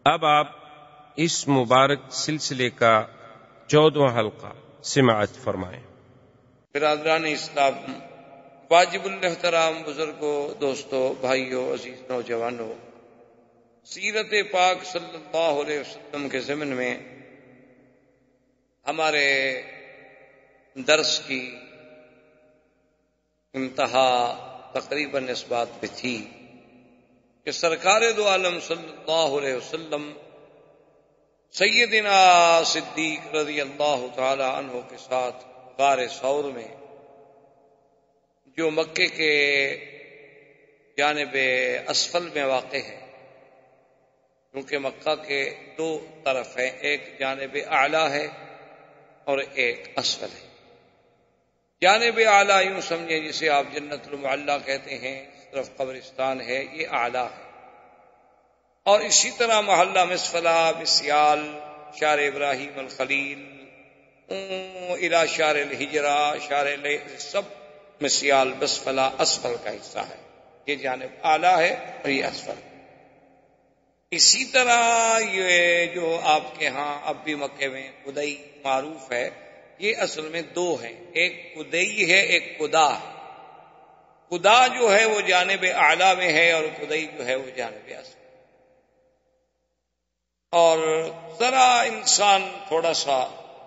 اب آپ اس مبارک سلسلے کا 14واں حلقہ سماعت فرمائیں۔ برادران اسلام، واجب الاحترام بزرگوں، دوستوں، بھائیوں، عزیز نوجوانوں، سیرت پاک صلی اللہ علیہ وسلم کے ضمن میں ہمارے درس کی انتہا تقریباً اس بات پہ تھی کہ سرکار دو عالم صلی اللہ علیہ وسلم سیدنا صدیق رضی اللہ تعالی عنہ کے ساتھ غار ثور میں، جو مکے کے جانب اسفل میں واقع ہے، کیونکہ مکہ کے دو طرف ہیں، ایک جانب اعلیٰ ہے اور ایک اسفل ہے۔ جانب اعلیٰ یوں سمجھیں جسے آپ جنت المعلیٰ کہتے ہیں، اس طرف قبرستان ہے، یہ اعلیٰ ہے۔ اور اسی طرح محلہ مسفلہ، مسیال، شار ابراہیم الخلیل، الى شار الحجرہ، شار سب مسیال بسفلہ اسفل کا حصہ ہے۔ یہ جانب اعلیٰ ہے اور یہ اسفل ہے۔ اسی طرح یہ جو آپ کے ہاں اب بھی مکے میں قدئی معروف ہے، یہ اصل میں دو ہیں، ایک قدئی ہے، ایک قدا ہے۔ قدا جو ہے وہ جانب اعلیٰ میں ہے اور قدئی جو ہے وہ جانب اسفل۔ اور ذرا انسان تھوڑا سا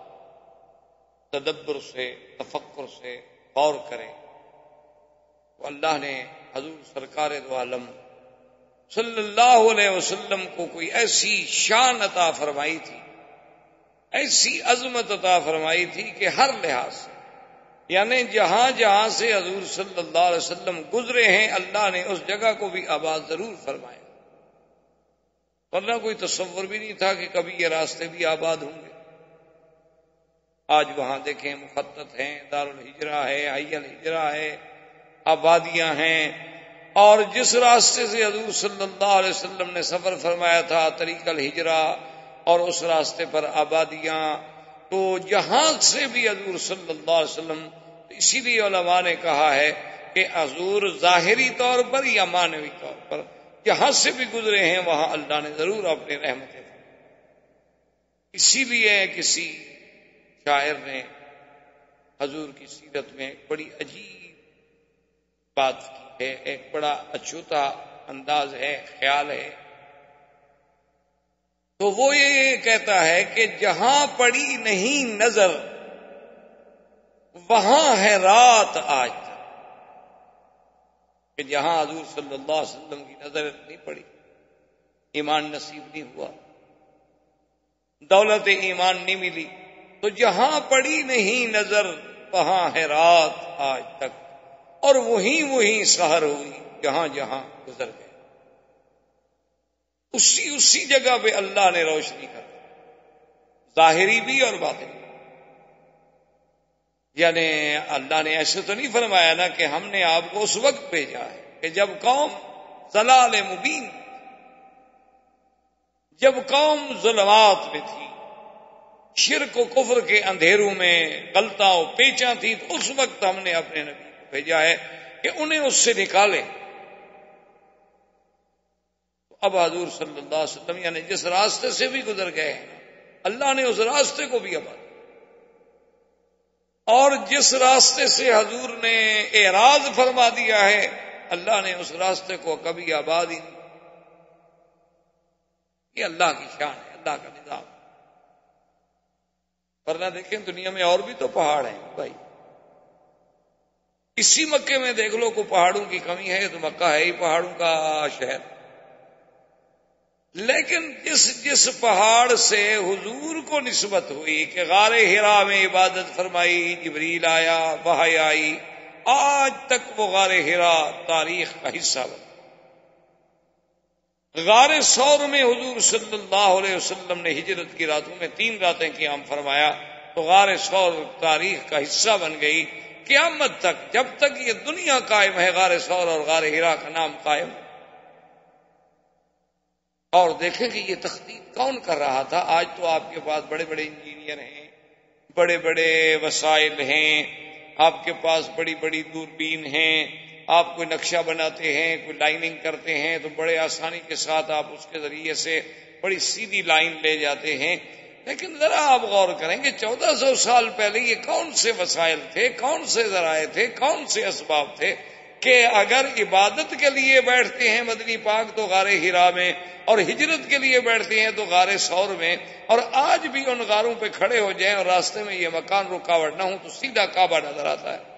تدبر سے، تفکر سے غور کرے تو اللہ نے حضور سرکار دو عالم صلی اللہ علیہ وسلم کو کوئی ایسی شان عطا فرمائی تھی، ایسی عظمت عطا فرمائی تھی کہ ہر لحاظ سے، یعنی جہاں جہاں سے حضور صلی اللہ علیہ وسلم گزرے ہیں، اللہ نے اس جگہ کو بھی آباد ضرور فرمایا، ورنہ کوئی تصور بھی نہیں تھا کہ کبھی یہ راستے بھی آباد ہوں گے۔ آج وہاں دیکھیں مخطط ہیں، دارالحجرہ ہے، حی الحجرہ ہے، آبادیاں ہیں، اور جس راستے سے حضور صلی اللہ علیہ وسلم نے سفر فرمایا تھا، طریق الحجرہ، اور اس راستے پر آبادیاں، تو جہاں سے بھی حضور صلی اللہ علیہ وسلم، اسی لیے علماء نے کہا ہے کہ حضور ظاہری طور پر یا معنوی طور پر جہاں سے بھی گزرے ہیں وہاں اللہ نے ضرور اپنی رحمتیں فرمائی۔ اسی لیے کسی شاعر نے حضور کی سیرت میں ایک بڑی عجیب بات کی ہے، ایک بڑا اچھوتا انداز ہے، خیال ہے، تو وہ یہ کہتا ہے کہ جہاں پڑی نہیں نظر وہاں ہے رات آج تک، کہ جہاں حضور صلی اللہ علیہ وسلم کی نظر نہیں پڑی، ایمان نصیب نہیں ہوا، دولت ایمان نہیں ملی، تو جہاں پڑی نہیں نظر وہاں ہے رات آج تک، اور وہیں سحر ہوئی جہاں جہاں گزر گئے۔ اسی جگہ پہ اللہ نے روشنی کر دی، ظاہری بھی اور باطنی۔ یعنی اللہ نے ایسے تو نہیں فرمایا نا کہ ہم نے آپ کو اس وقت بھیجا ہے کہ جب قوم ضلال مبین، جب قوم ظلمات میں تھی، شرک و کفر کے اندھیروں میں غلطاں و پیچاں تھی، تو اس وقت ہم نے اپنے نبی کو بھیجا ہے کہ انہیں اس سے نکالے۔ اب حضور صلی اللہ علیہ وسلم یعنی جس راستے سے بھی گزر گئے ہیں، اللہ نے اس راستے کو بھی آباد، اور جس راستے سے حضور نے اعراض فرما دیا ہے، اللہ نے اس راستے کو کبھی آباد ہی نہیں۔ یہ اللہ کی شان ہے، اللہ کا نظام۔ ورنہ دیکھیں دنیا میں اور بھی تو پہاڑ ہیں بھائی، اسی مکے میں دیکھ لو، کو پہاڑوں کی کمی ہے تو مکہ ہے ہی پہاڑوں کا شہر، لیکن جس پہاڑ سے حضور کو نسبت ہوئی کہ غار حرا میں عبادت فرمائی، جبریل آیا، وحی آئی، آج تک وہ غار حرا تاریخ کا حصہ بنا۔ غار ثور میں حضور صلی اللہ علیہ وسلم نے ہجرت کی راتوں میں 3 راتیں قیام فرمایا، تو غار ثور تاریخ کا حصہ بن گئی۔ قیامت تک، جب تک یہ دنیا قائم ہے، غار ثور اور غار حرا کا نام قائم۔ اور دیکھیں کہ یہ تخطیط کون کر رہا تھا؟ آج تو آپ کے پاس بڑے بڑے انجینئر ہیں، بڑے بڑے وسائل ہیں، آپ کے پاس بڑی بڑی دوربین ہیں، آپ کوئی نقشہ بناتے ہیں، کوئی لائننگ کرتے ہیں تو بڑے آسانی کے ساتھ آپ اس کے ذریعے سے بڑی سیدھی لائن لے جاتے ہیں. لیکن ذرا آپ غور کریں کہ 1400 سال پہلے یہ کون سے وسائل تھے، کون سے ذرائع تھے، کون سے اسباب تھے کہ اگر عبادت کے لیے بیٹھتے ہیں مدنی پاک تو غار حرا میں، اور ہجرت کے لیے بیٹھتے ہیں تو غار ثور میں، اور آج بھی ان غاروں پہ کھڑے ہو جائیں اور راستے میں یہ مکان رکاوٹ نہ ہو تو سیدھا کعبہ نظر آتا ہے.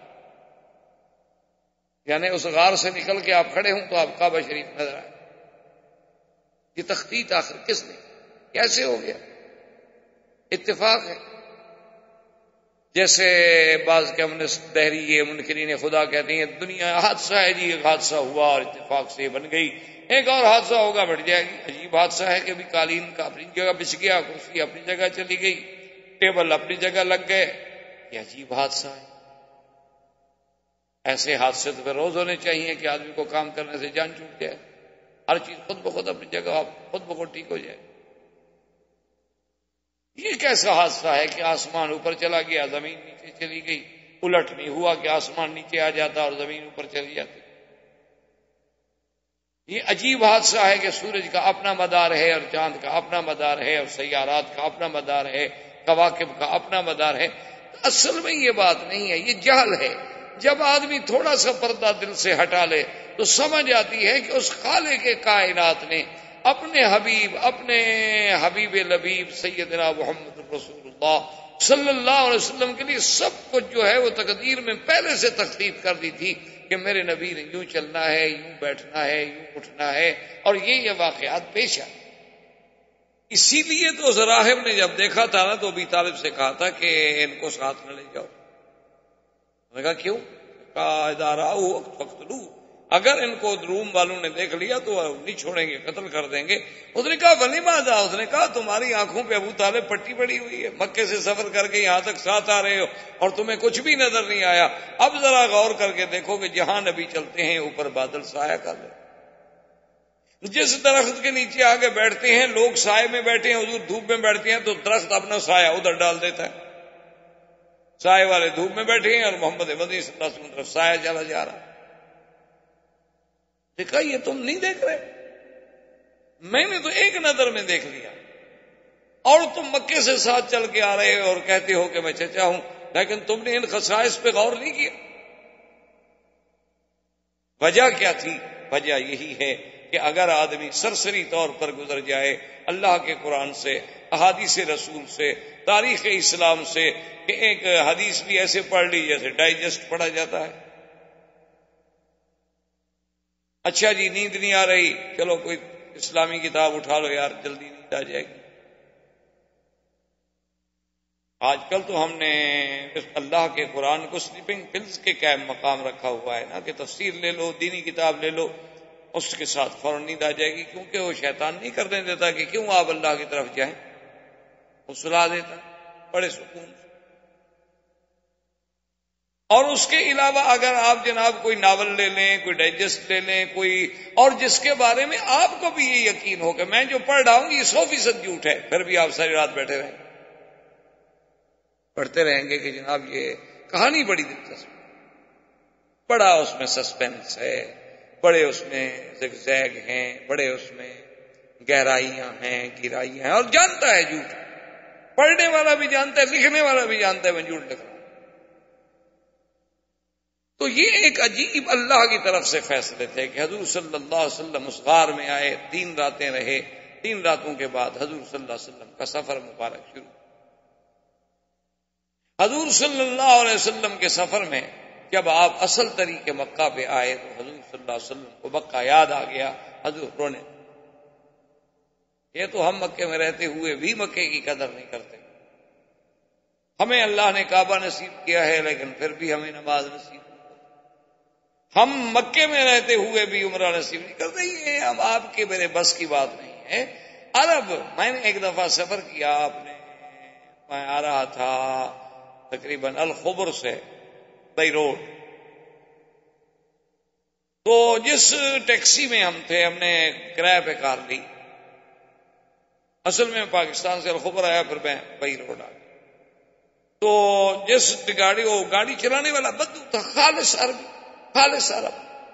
یعنی اس غار سے نکل کے آپ کھڑے ہوں تو آپ کعبہ شریف نظر آئے. یہ تخطیط آخر کس نے، کیسے ہو گیا؟ اتفاق ہے. جیسے بعض کے ہم نے دہری منکرین خدا کہتے ہیں دنیا حادثہ ہے جی، ایک حادثہ ہوا اور اتفاق سے بن گئی، ایک اور حادثہ ہوگا بڑھ جائے گی. عجیب حادثہ ہے کہ ابھی قالین کا اپنی جگہ بچھ گیا، کرسی اپنی جگہ چلی گئی، ٹیبل اپنی جگہ لگ گئے. یہ عجیب حادثہ ہے. ایسے حادثے تو پھر روز ہونے چاہیے کہ آدمی کو کام کرنے سے جان چھوٹ جائے، ہر چیز خود بخود اپنی جگہ خود بخود ٹھیک ہو جائے. یہ کیسا حادثہ ہے کہ آسمان اوپر چلا گیا، زمین نیچے چلی گئی؟ الٹ نہیں ہوا کہ آسمان نیچے آ جاتا اور زمین اوپر چلی جاتی. یہ عجیب حادثہ ہے کہ سورج کا اپنا مدار ہے اور چاند کا اپنا مدار ہے اور سیارات کا اپنا مدار ہے، کواکب کا اپنا مدار ہے. اصل میں یہ بات نہیں ہے، یہ جہل ہے. جب آدمی تھوڑا سا پردہ دل سے ہٹا لے تو سمجھ آتی ہے کہ اس خالق کے کائنات نے اپنے حبیب لبیب سیدنا محمد رسول اللہ صلی اللہ علیہ وسلم کے لیے سب کچھ جو ہے وہ تقدیر میں پہلے سے تخطیط کر دی تھی کہ میرے نبی نے یوں چلنا ہے، یوں بیٹھنا ہے، یوں اٹھنا ہے، اور یہ واقعات پیش آئے. اسی لیے تو راہب نے جب دیکھا تھا نا تو ابی طالب سے کہا تھا کہ ان کو ساتھ نہ لے جاؤ. نے کہا کیوں؟ کہا ادارہ فقتلوہ، اگر ان کو روم والوں نے دیکھ لیا تو نہیں چھوڑیں گے، قتل کر دیں گے. اس نے کہا ولیماذا؟ اس نے کہا تمہاری آنکھوں پہ ابو طالب پٹی پڑی ہوئی ہے، مکے سے سفر کر کے یہاں تک ساتھ آ رہے ہو اور تمہیں کچھ بھی نظر نہیں آیا. اب ذرا غور کر کے دیکھو کہ جہاں نبی چلتے ہیں اوپر بادل سایہ کر لے. جس درخت کے نیچے آگے بیٹھتے ہیں لوگ سائے میں بیٹھے ہیں، حضور دھوپ میں بیٹھتے ہیں تو درخت اپنا سایہ ادھر ڈال دیتا ہے. سائے والے دھوپ میں بیٹھے ہیں اور محمد مدنی صلی اللہ علیہ وسلم طرف سایہ چلا جا رہا. دیکھا یہ تم نہیں دیکھ رہے، میں نے تو ایک نظر میں دیکھ لیا، اور تم مکے سے ساتھ چل کے آ رہے ہو اور کہتے ہو کہ میں چچا ہوں، لیکن تم نے ان خصائص پہ غور نہیں کیا. وجہ کیا تھی؟ وجہ یہی ہے کہ اگر آدمی سرسری طور پر گزر جائے اللہ کے قرآن سے، احادیث رسول سے، تاریخ اسلام سے، کہ ایک حدیث بھی ایسے پڑھ لی جیسے ڈائجسٹ پڑھا جاتا ہے. اچھا جی نیند نہیں آ رہی، چلو کوئی اسلامی کتاب اٹھا لو یار جلدی نیند آ جائے گی. آج کل تو ہم نے اللہ کے قرآن کو سلیپنگ پلز کے قائم مقام رکھا ہوا ہے نا، کہ تفسیر لے لو، دینی کتاب لے لو، اس کے ساتھ فوراً نیند آ جائے گی. کیونکہ وہ شیطان نہیں کرنے دیتا کہ کیوں آپ اللہ کی طرف جائیں، وہ سلا دیتا بڑے سکون سے. اور اس کے علاوہ اگر آپ جناب کوئی ناول لے لیں، کوئی ڈائجسٹ لے لیں، کوئی اور جس کے بارے میں آپ کو بھی یہ یقین ہو کہ میں جو پڑھ رہا ہوں یہ 100% جھوٹ ہے، پھر بھی آپ ساری رات بیٹھے رہیں پڑھتے رہیں گے کہ جناب یہ کہانی بڑی دلچسپ، بڑا اس میں سسپینس ہے، بڑے اس میں زگزیگ ہیں، بڑے اس میں گہرائیاں ہیں، گہرائیاں ہیں، اور جانتا ہے جھوٹ، پڑھنے والا بھی جانتا ہے، لکھنے والا بھی جانتا ہے میں جھوٹ لکھ رہا ہوں. تو یہ ایک عجیب اللہ کی طرف سے فیصلے تھے کہ حضور صلی اللہ علیہ وسلم اس غار میں آئے، 3 راتیں رہے. 3 راتوں کے بعد حضور صلی اللہ علیہ وسلم کا سفر مبارک شروع. حضور صلی اللہ علیہ وسلم کے سفر میں جب آپ اصل طریقے مکہ پہ آئے تو حضور صلی اللہ علیہ وسلم کو مکہ یاد آ گیا. حضور رونے، یہ تو ہم مکے میں رہتے ہوئے بھی مکے کی قدر نہیں کرتے، ہمیں اللہ نے کعبہ نصیب کیا ہے لیکن پھر بھی ہمیں نماز نصیب، ہم مکے میں رہتے ہوئے بھی عمرہ نصیب نہیں کرتے. یہ اب آپ کے میرے بس کی بات نہیں ہے. عرب، میں نے ایک دفعہ سفر کیا، میں آ رہا تھا تقریباً الخبر سے بائی روڈ، تو جس ٹیکسی میں ہم تھے ہم نے کرایہ پہ کار لی. اصل میں پاکستان سے الخبر آیا، پھر میں بائی روڈ آ گیا. تو جس گاڑی چلانے والا بدو تھا، خالص عربی، خالص عرب،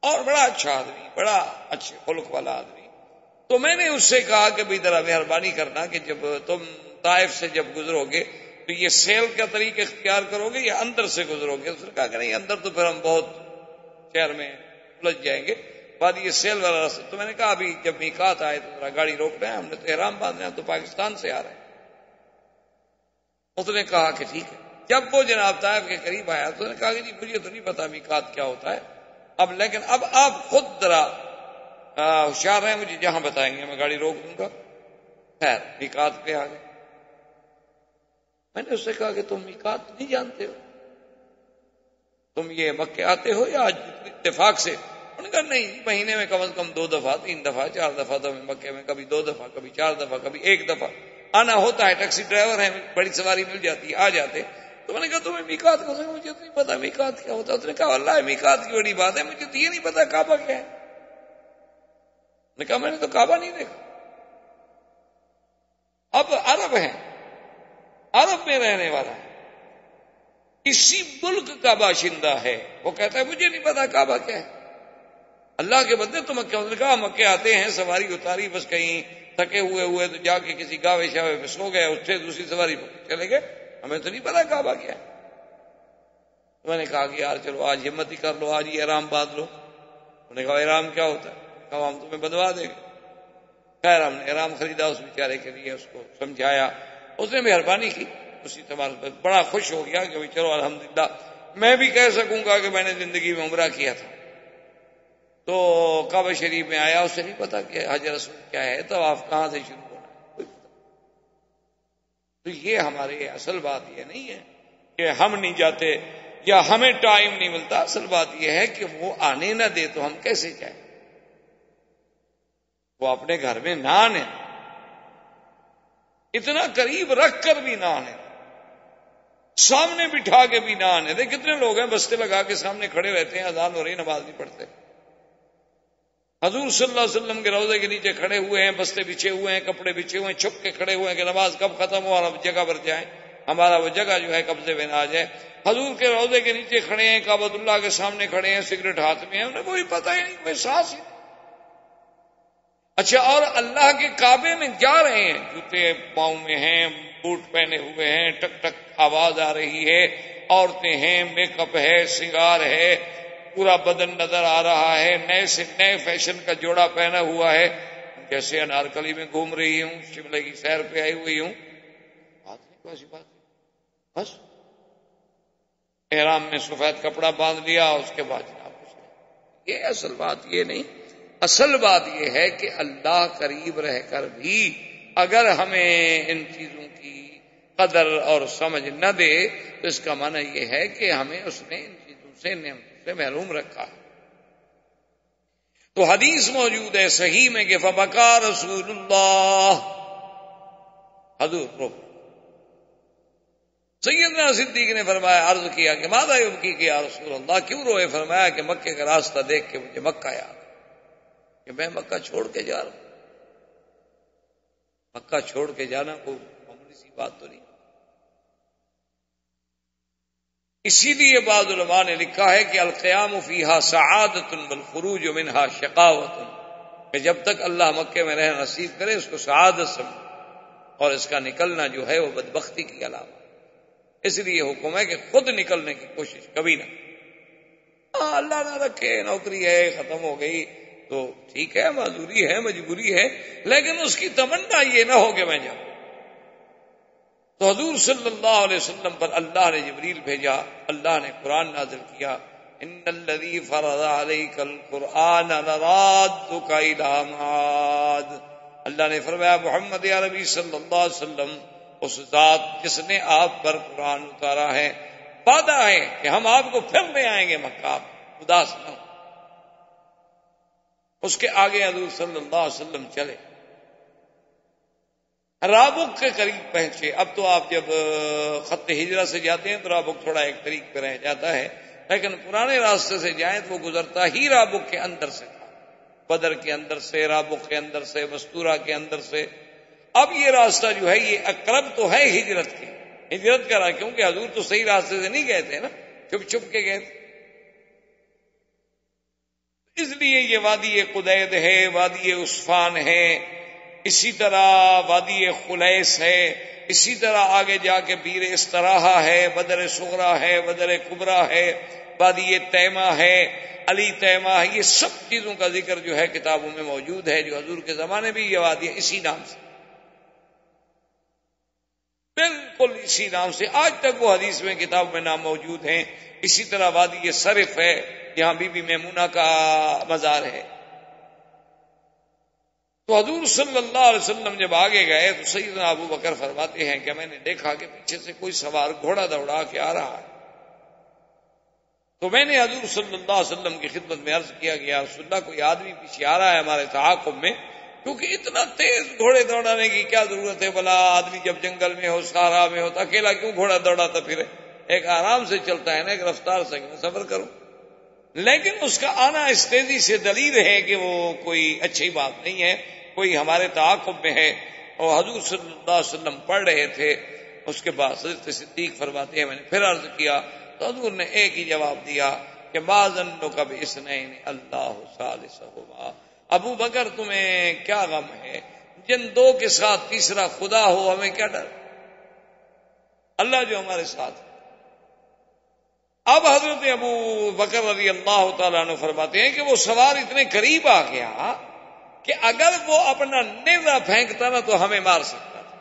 اور بڑا اچھا آدمی، بڑا اچھے خلق والا آدمی. تو میں نے اس سے کہا کہ بھائی ذرا مہربانی کرنا کہ جب تم طائف سے جب گزرو گے تو یہ سیل کا طریقہ اختیار کرو گے یا اندر سے گزرو گے؟ اس نے کہا کہ نہیں، اندر تو پھر ہم بہت شہر میں الجھ جائیں گے، بعد یہ سیل والا راستہ. تو میں نے کہا ابھی جب میقات آئے تو ذرا گاڑی روک رہے ہیں، ہم نے تو احرام باندھنا ہے، تو پاکستان سے آ رہے ہیں. اس نے کہا کہ ٹھیک ہے. جب وہ جناب طائف کے قریب آیا تو اس نے کہا کہ جی مجھے تو نہیں پتا میقات کیا ہوتا ہے اب، لیکن اب آپ خود ذرا ہوشیار ہیں، مجھے جہاں بتائیں گے میں گاڑی روک دوں گا. خیر میقات پہ آ گئے. میں نے اس سے کہا کہ تم میقات نہیں جانتے ہو، تم یہ مکے آتے ہو یا آج اتفاق سے؟ انہوں نے کہا نہیں، مہینے میں کم از کم 2 دفعہ 3 دفعہ 4 دفعہ تو مکے میں، کبھی 2 دفعہ کبھی 4 دفعہ کبھی 1 دفعہ آنا ہوتا ہے. ٹیکسی ڈرائیور ہیں، بڑی سواری مل جاتی ہے، آ جاتے. تو میں نے کہا تمہیں میقات کو مجھے تو نہیں پتا میقات کیا ہوتا. اس نے کہا واللہ میقات کی بڑی بات ہے، مجھے تو یہ نہیں پتا کعبہ کیا ہے. نے کہا میں نے تو کعبہ نہیں دیکھا. اب عرب ہیں، عرب میں رہنے والا ہے، اسی ملک کا باشندہ ہے، وہ کہتا ہے مجھے نہیں پتا کعبہ کیا ہے. اللہ کے بندے تو مکے، نے کہا مکے آتے ہیں، سواری اتاری، بس کہیں تھکے ہوئے تو جا کے کسی گاوے شاوے پہ سو گئے، اس سے دوسری سواری پہ چلے گئے، ہمیں تو نہیں پتا کعبہ کیا ہے. تو میں نے کہا کہ یار چلو آج ہمت ہی کر لو، آج ہی احرام باندھ لو. انہوں نے کہا احرام کیا ہوتا ہے؟ کہا ہم تمہیں بندوا دیں گے. خیر ہم نے احرام خریدا اس بیچارے کے لیے، اس کو سمجھایا، اس نے مہربانی کی. اسی طرح بڑا خوش ہو گیا کہ چلو الحمدللہ میں بھی کہہ سکوں گا کہ میں نے زندگی میں عمرہ کیا تھا. تو کعبہ شریف میں آیا، اسے نہیں پتا کہ حج رسول کیا ہے، تو آپ کہاں سے شروع ہونا ہے. تو یہ ہمارے اصل بات یہ نہیں ہے کہ ہم نہیں جاتے یا ہمیں ٹائم نہیں ملتا. اصل بات یہ ہے کہ وہ آنے نہ دے تو ہم کیسے جائیں؟ وہ اپنے گھر میں نہ آنے، اتنا قریب رکھ کر بھی نہ آنے، سامنے بٹھا کے بھی نہ آنے دے. کتنے لوگ ہیں بستے لگا کے سامنے کھڑے رہتے ہیں، اذان ہو رہی نماز نہیں پڑھتے. حضور صلی اللہ علیہ وسلم کے روضے کے نیچے کھڑے ہوئے ہیں، بستے بچھے ہوئے ہیں، کپڑے بچھے ہوئے ہیں، چھپ کے کھڑے ہوئے ہیں کہ نماز کب ختم ہو اور ہم جگہ پر جائیں، ہمارا وہ جگہ جو ہے قبضے میں نہ آ جائے. حضور کے روضے کے نیچے کھڑے ہیں، کعبۃ اللہ کے سامنے کھڑے ہیں، سگریٹ ہاتھ میں ہے، انہیں کوئی پتہ ہی نہیں، کوئی سانس ہی. اچھا اور اللہ کے کعبے میں جا رہے ہیں، جوتے پاؤں میں ہیں، بوٹ پہنے ہوئے ہیں، ٹک ٹک آواز آ رہی ہے، عورتیں ہیں، میک اپ ہے، سنگار ہے، پورا بدن نظر آ رہا ہے، نئے سے نئے فیشن کا جوڑا پہنا ہوا ہے، جیسے انارکلی میں گھوم رہی ہوں، شملے کی سیر پہ آئی ہوئی ہوں. بات نہیں، کوئی ایسی بات نہیں، بس احرام میں سفید کپڑا باندھ لیا، اس کے بعد جناب کچھ نہیں. یہ اصل بات یہ نہیں. اصل بات یہ ہے کہ اللہ قریب رہ کر بھی اگر ہمیں ان چیزوں کی قدر اور سمجھ نہ دے تو اس کا معنی یہ ہے کہ ہمیں اس نے ان چیزوں سے نعمتوں سے محروم رکھا. تو حدیث موجود ہے صحیح میں کہ فبکا رسول اللہ، حضور رو. سیدنا صدیق نے فرمایا، عرض کیا کہ ماذا یبکی کہ یا رسول اللہ، کیوں روئے؟ فرمایا کہ مکے کا راستہ دیکھ کے مجھے مکہ یاد کہ میں مکہ چھوڑ کے جا رہا ہوں. مکہ چھوڑ کے جانا کوئی معمولی سی بات تو نہیں. اسی لیے بعض علماء نے لکھا ہے کہ القیام فیہا سعادت والخروج منہا شقاوت، کہ جب تک اللہ مکے میں رہنا نصیب کرے اس کو سعادت سمجھے، اور اس کا نکلنا جو ہے وہ بدبختی کی علامت. اس لیے حکم ہے کہ خود نکلنے کی کوشش کبھی نہ. اللہ نہ رکھے نوکری ہے ختم ہو گئی تو ٹھیک ہے، معذوری ہے، مجبوری ہے، لیکن اس کی تمنا یہ نہ ہو کہ میں جاؤں. تو حضور صلی اللہ علیہ وسلم پر اللہ نے جبریل بھیجا، اللہ نے قرآن نازل کیا، ان الذی فرض علیک القرآن لرادک الی معاد. اللہ نے فرمایا محمد عربی صلی اللہ علیہ وسلم، اس ذات جس نے آپ پر قرآن اتارا ہے وعدہ ہے کہ ہم آپ کو پھر لے آئیں گے مکہ، آپ اداس نہ ہو. اس کے آگے حضور صلی اللہ علیہ وسلم چلے، رابق کے قریب پہنچے. اب تو آپ جب خط ہجرت سے جاتے ہیں تو رابق تھوڑا ایک طریق پہ رہ جاتا ہے، لیکن پرانے راستے سے جائیں تو وہ گزرتا ہی رابق کے اندر سے تھا، بدر کے اندر سے، رابق کے اندر سے، مستورہ کے اندر سے. اب یہ راستہ جو ہے یہ اقرب تو ہے ہجرت کی، ہجرت کا راہ، کیونکہ حضور تو صحیح راستے سے نہیں گئے تھے نا، چھپ چھپ کے گئے تھے. اس لیے یہ وادی قدید ہے، وادی عصفان ہے، اسی طرح وادی خلیس ہے، اسی طرح آگے جا کے بیر استراحہ ہے، بدر صغرا ہے، بدر کبرا ہے، وادی تیمہ ہے، علی تیمہ ہے. یہ سب چیزوں کا ذکر جو ہے کتابوں میں موجود ہے. جو حضور کے زمانے میں یہ وادی اسی نام سے، بالکل اسی نام سے آج تک وہ حدیث میں کتاب میں نام موجود ہیں. اسی طرح وادی صرف ہے، یہاں بی بی میمونہ کا مزار ہے. تو حضور صلی اللہ علیہ وسلم جب آگے گئے تو سیدنا ابو بکر فرماتے ہیں کہ میں نے دیکھا کہ پیچھے سے کوئی سوار گھوڑا دوڑا کے آ رہا ہے. تو میں نے حضور صلی اللہ علیہ وسلم کی خدمت میں عرض کیا کہ یا رسول اللہ کوئی آدمی پیچھے آ رہا ہے ہمارے تعاقب میں، کیونکہ اتنا تیز گھوڑے دوڑانے کی کیا ضرورت ہے؟ بلا آدمی جب جنگل میں ہو، صحرا میں ہو تو اکیلا کیوں گھوڑا دوڑاتا پھرے؟ ایک آرام سے چلتا ہے نا، ایک رفتار سے میں سفر کروں. لیکن اس کا آنا اس تیزی سے دلیل ہے کہ وہ کوئی اچھی بات نہیں ہے، کوئی ہمارے تعاقب میں ہے. اور حضور صلی اللہ علیہ وسلم پڑھ رہے تھے. اس کے بعد حضرت صدیق فرماتے ہیں میں نے پھر عرض کیا تو حضور نے ایک ہی جواب دیا کہ ما ظنک باثنین اللہ ثالثہما. ابو بکر تمہیں کیا غم ہے؟ جن دو کے ساتھ تیسرا خدا ہو ہمیں کیا ڈر؟ اللہ جو ہمارے ساتھ. اب حضرت ابو بکر رضی اللہ تعالیٰ عنہ فرماتے ہیں کہ وہ سوار اتنے قریب آ گیا کہ اگر وہ اپنا نیزہ پھینکتا نا تو ہمیں مار سکتا تھا.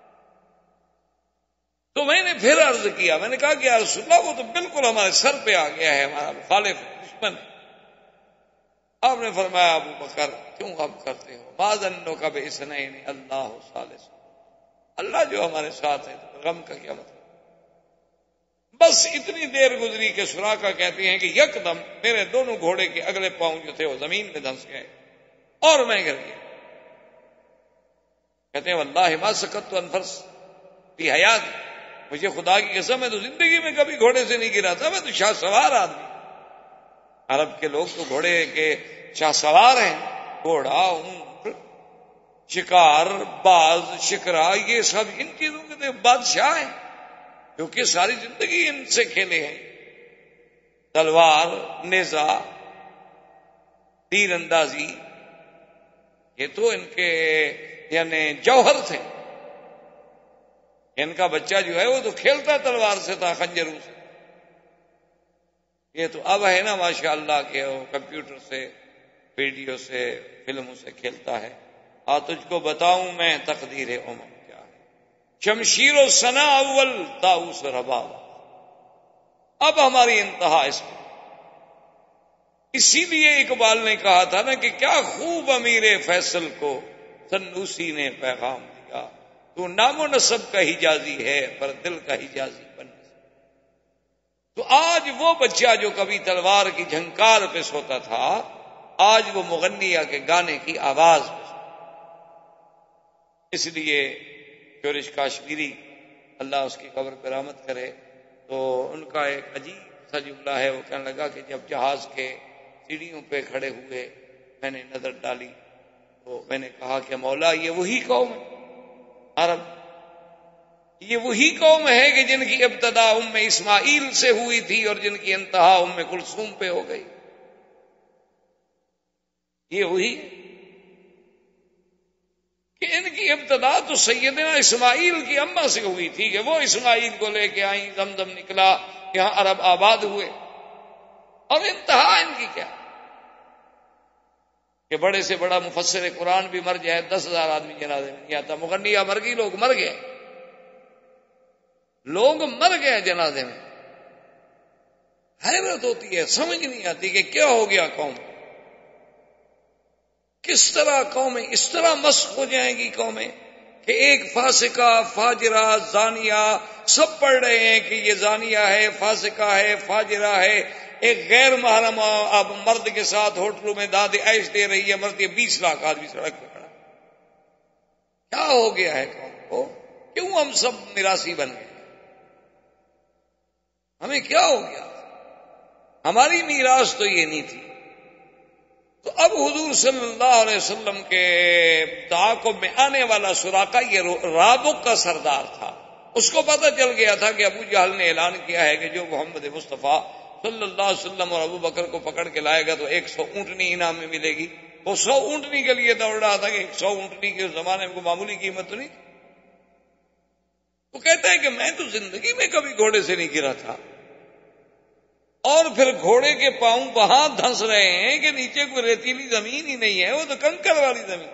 تو میں نے پھر عرض کیا، میں نے کہا کہ یا رسول اللہ وہ تو بالکل ہمارے سر پہ آ گیا ہے، ہمارا مخالف دشمن. آپ نے فرمایا ابو بکر کیوں غم کرتے ہو؟ ما ظنک باثنین اللہ ثالث. اللہ جو ہمارے ساتھ ہے تو غم کا کیا مطلب؟ بس اتنی دیر گزری کہ سراقہ کہتے ہیں کہ یکدم میرے دونوں گھوڑے کے اگلے پاؤں جو تھے وہ زمین میں دھنس گئے اور میں گر گیا. کہتے ہیں واللہ ما سکت عن فرس فی حیات، مجھے خدا کی قسم ہے تو زندگی میں کبھی گھوڑے سے نہیں گرا تھا. میں تو شاہ سوار آدمی، عرب کے لوگ تو گھوڑے کے شاہ سوار ہیں. گھوڑا، اونٹ، شکار، باز، شکرا، یہ سب ان چیزوں کے تو بادشاہ ہیں کیونکہ ساری زندگی ان سے کھیلے ہیں. تلوار، نیزہ، تیر اندازی، یہ تو ان کے یعنی جوہر تھے. ان کا بچہ جو ہے وہ تو کھیلتا تلوار سے تھا، خنجروں سے. یہ تو اب ہے نا ماشاء اللہ کہ وہ کمپیوٹر سے، ویڈیو سے، فلموں سے کھیلتا ہے. تجھ کو بتاؤں میں تقدیر عمر کیا ہے، شمشیر و ثنا اول طاؤس رباب. اب ہماری انتہا اس میں. اسی لیے اقبال نے کہا تھا نا کہ کیا خوب امیر فیصل کو سنوسی نے پیغام دیا، تو نام و نسب کا حجازی ہے پر دل کا حجازی بن. تو آج وہ بچہ جو کبھی تلوار کی جھنکار پہ سوتا تھا، آج وہ مغنیہ کے گانے کی آواز پہ سوتا. اس لیے شورش کاشمیری اللہ اس کی قبر پہ رحمت کرے، تو ان کا ایک عجیب سا جملہ ہے. وہ کہنے لگا کہ جب جہاز کے سیڑھیوں پہ کھڑے ہوئے میں نے نظر ڈالی تو میں نے کہا کہ مولا یہ وہی قوم ہے عرب، یہ وہی قوم ہے کہ جن کی ابتدا ام اسماعیل سے ہوئی تھی اور جن کی انتہا ام کلثوم پہ ہو گئی. یہ وہی کہ ان کی ابتدا تو سیدنا اسماعیل کی اماں سے ہوئی تھی کہ وہ اسماعیل کو لے کے آئیں، زمزم نکلا، یہاں عرب آباد ہوئے. اور انتہا ان کی کیا کہ بڑے سے بڑا مفسر قرآن بھی مر جائے 10,000 آدمی جنازے میں نہیں آتا. مغنیہ مر گئی، لوگ مر گئے، لوگ مر گئے جنازے میں. حیرت ہوتی ہے، سمجھ نہیں آتی کہ کیا ہو گیا قوم. کس طرح قومیں اس طرح مسخ ہو جائیں گی قومیں کہ ایک فاسقہ، فاجرہ، زانیہ سب پڑھ رہے ہیں کہ یہ زانیہ ہے، فاسقہ ہے، فاجرہ ہے. ایک غیر محرم اب مرد کے ساتھ ہوٹلوں میں داد عیش دے رہی ہے، مرد 20 لاکھ آدمی سڑک پہ کھڑا. کیا ہو گیا ہے قوم کو؟ کیوں ہم سب میراثی بن گئے؟ ہمیں کیا ہو گیا؟ ہماری میراث تو یہ نہیں تھی. تو اب حضور صلی اللہ علیہ وسلم کے تعاقب میں آنے والا سراقہ یہ رابق کا سردار تھا. اس کو پتہ چل گیا تھا کہ ابو جہل نے اعلان کیا ہے کہ جو محمد مصطفیٰ صلی اللہ علیہ وسلم اور ابو بکر کو پکڑ کے لائے گا تو 100 اونٹنی انعام میں ملے گی. وہ 100 اونٹنی کے لیے دوڑ رہا تھا کہ 100 اونٹنی کے زمانے میں کوئی معمولی قیمت تو نہیں. وہ کہتا ہے کہ میں تو زندگی میں کبھی گھوڑے سے نہیں گرا تھا, اور پھر گھوڑے کے پاؤں وہاں دھنس رہے ہیں کہ نیچے کوئی ریتیلی زمین ہی نہیں ہے, وہ تو کنکر والی زمین.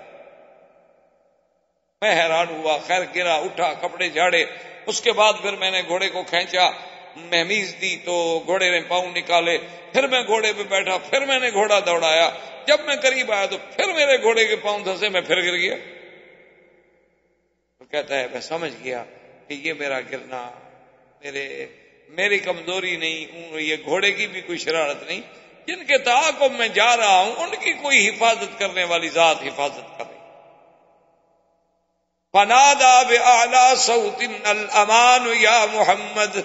میں حیران ہوا. خیر گرا, اٹھا, کپڑے جھاڑے, اس کے بعد پھر میں نے گھوڑے کو کھینچا, مہمیز دی تو گھوڑے نے پاؤں نکالے, پھر میں گھوڑے پہ بیٹھا, پھر میں نے گھوڑا دوڑایا. جب میں قریب آیا تو پھر میرے گھوڑے کے پاؤں دھنسے, میں پھر گر گیا. تو کہتا ہے میں سمجھ گیا کہ یہ میرا گرنا میری کمزوری نہیں, یہ گھوڑے کی بھی کوئی شرارت نہیں. جن کے تعاقب میں جا رہا ہوں ان کی کوئی حفاظت کرنے والی ذات حفاظت کر رہی. فنادا بأعلی صوت الامان یا محمد,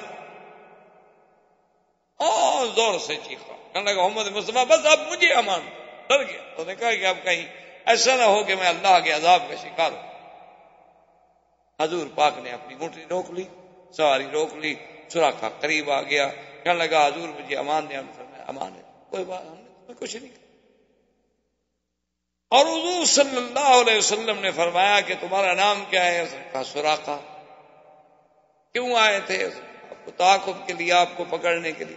زور سے چیخا, کہنے لگا محمد مصطفیٰ بس اب مجھے امان. ڈر گیا. تو نے کہا کہ اب کہیں ایسا نہ ہو کہ میں اللہ کے عذاب کا شکار ہوں. حضور پاک نے اپنی اونٹنی روک لی, سواری روک لی, سوراخا قریب آ گیا, کہنے لگا حضور مجھے امان دیا. امان ہے, کوئی بات, ہم نے تمہیں کچھ نہیں کہا. اور حضور صلی اللہ علیہ وسلم نے فرمایا کہ تمہارا نام کیا ہے؟ اس نے کہا سوراخا. کیوں آئے تھے؟ آپ کو تعاقب کے لیے, آپ کو پکڑنے کے لیے.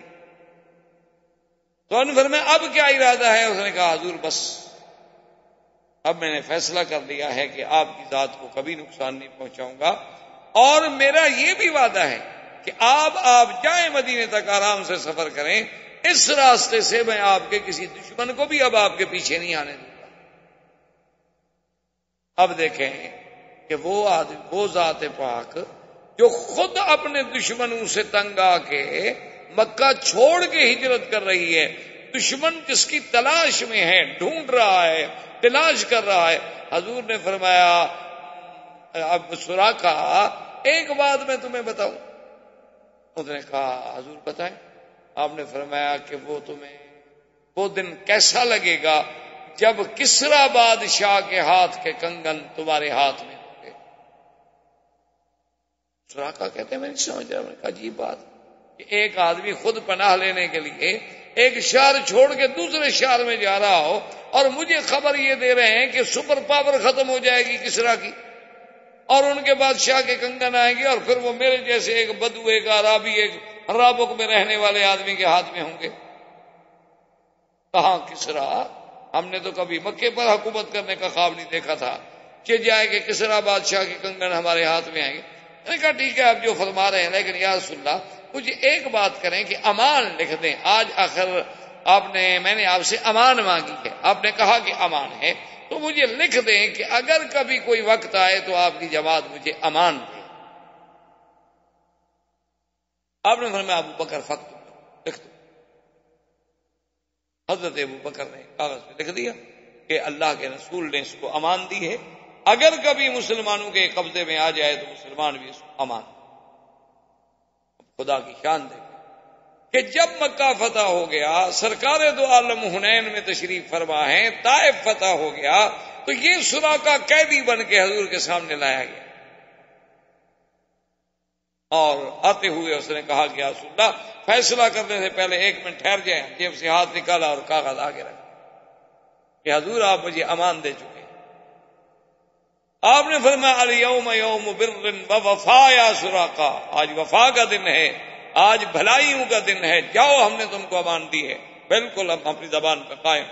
تو انہوں نے فرمایا اب کیا ارادہ ہے؟ اس نے کہا حضور بس اب میں نے فیصلہ کر لیا ہے کہ آپ کی ذات کو کبھی نقصان نہیں پہنچاؤں گا, اور میرا یہ بھی وعدہ ہے کہ آپ جائیں مدینے تک آرام سے سفر کریں, اس راستے سے میں آپ کے کسی دشمن کو بھی اب آپ کے پیچھے نہیں آنے دوں گا. اب دیکھیں کہ وہ ذات پاک جو خود اپنے دشمنوں سے تنگ آ کے مکہ چھوڑ کے ہجرت کر رہی ہے, دشمن جس کی تلاش میں ہے, ڈھونڈ رہا ہے, تلاش کر رہا ہے. حضور نے فرمایا اب سوراخا ایک بات میں تمہیں بتاؤں. اس نے کہا حضور بتائیں. آپ نے فرمایا کہ وہ دن کیسا لگے گا جب کسرا بادشاہ کے ہاتھ کے کنگن تمہارے ہاتھ میں ہوں گے. سوراخا کہتے ہیں میں نہیں سمجھ رہا. میں نے کہا عجیب بات کہ ایک آدمی خود پناہ لینے کے لیے ایک شہر چھوڑ کے دوسرے شہر میں جا رہا ہو, اور مجھے خبر یہ دے رہے ہیں کہ سپر پاور ختم ہو جائے گی کسرا کی, اور ان کے بادشاہ کے کنگن آئیں گے, اور پھر وہ میرے جیسے ایک بدو, ایک عرابی, ایک رابق میں رہنے والے آدمی کے ہاتھ میں ہوں گے. کہاں کسرا؟ ہم نے تو کبھی مکے پر حکومت کرنے کا خواب نہیں دیکھا تھا کہ جائے کہ کسرا بادشاہ کے کنگن ہمارے ہاتھ میں آئیں گے. میں نے کہا ٹھیک ہے آپ جو فرما رہے ہیں, لیکن یا رسول اللہ مجھے ایک بات کریں کہ امان لکھ دیں. آج آخر میں نے آپ سے امان مانگی ہے, آپ نے کہا کہ امان ہے, تو مجھے لکھ دیں کہ اگر کبھی کوئی وقت آئے تو آپ کی جماعت مجھے امان دے. آپ نے فرمایا ابو بکر فقط لکھ دو. حضرت ابو بکر نے کاغذ پہ لکھ دیا کہ اللہ کے رسول نے اس کو امان دی ہے, اگر کبھی مسلمانوں کے قبضے میں آ جائے تو مسلمان بھی اس کو امان. خدا کی شان دیکھیں کہ جب مکہ فتح ہو گیا, سرکار دو عالم حنین میں تشریف فرما ہے, طائف فتح ہو گیا, تو یہ سوراخا قیدی بن کے حضور کے سامنے لایا گیا. اور آتے ہوئے اس نے کہا کہ رسول اللہ فیصلہ کرنے سے پہلے 1 منٹ ٹھہر جائیں. جیب سے ہاتھ نکالا اور کاغذ آگے رکھا کہ حضور آپ مجھے امان دے چکے. آپ نے فرمایا الیوم یوم بر و وفا یا سوراخا, آج وفا کا دن ہے, آج بھلائیوں کا دن ہے, جاؤ ہم نے تم کو امان دی ہے, بالکل ہم اپنی زبان پہ قائم.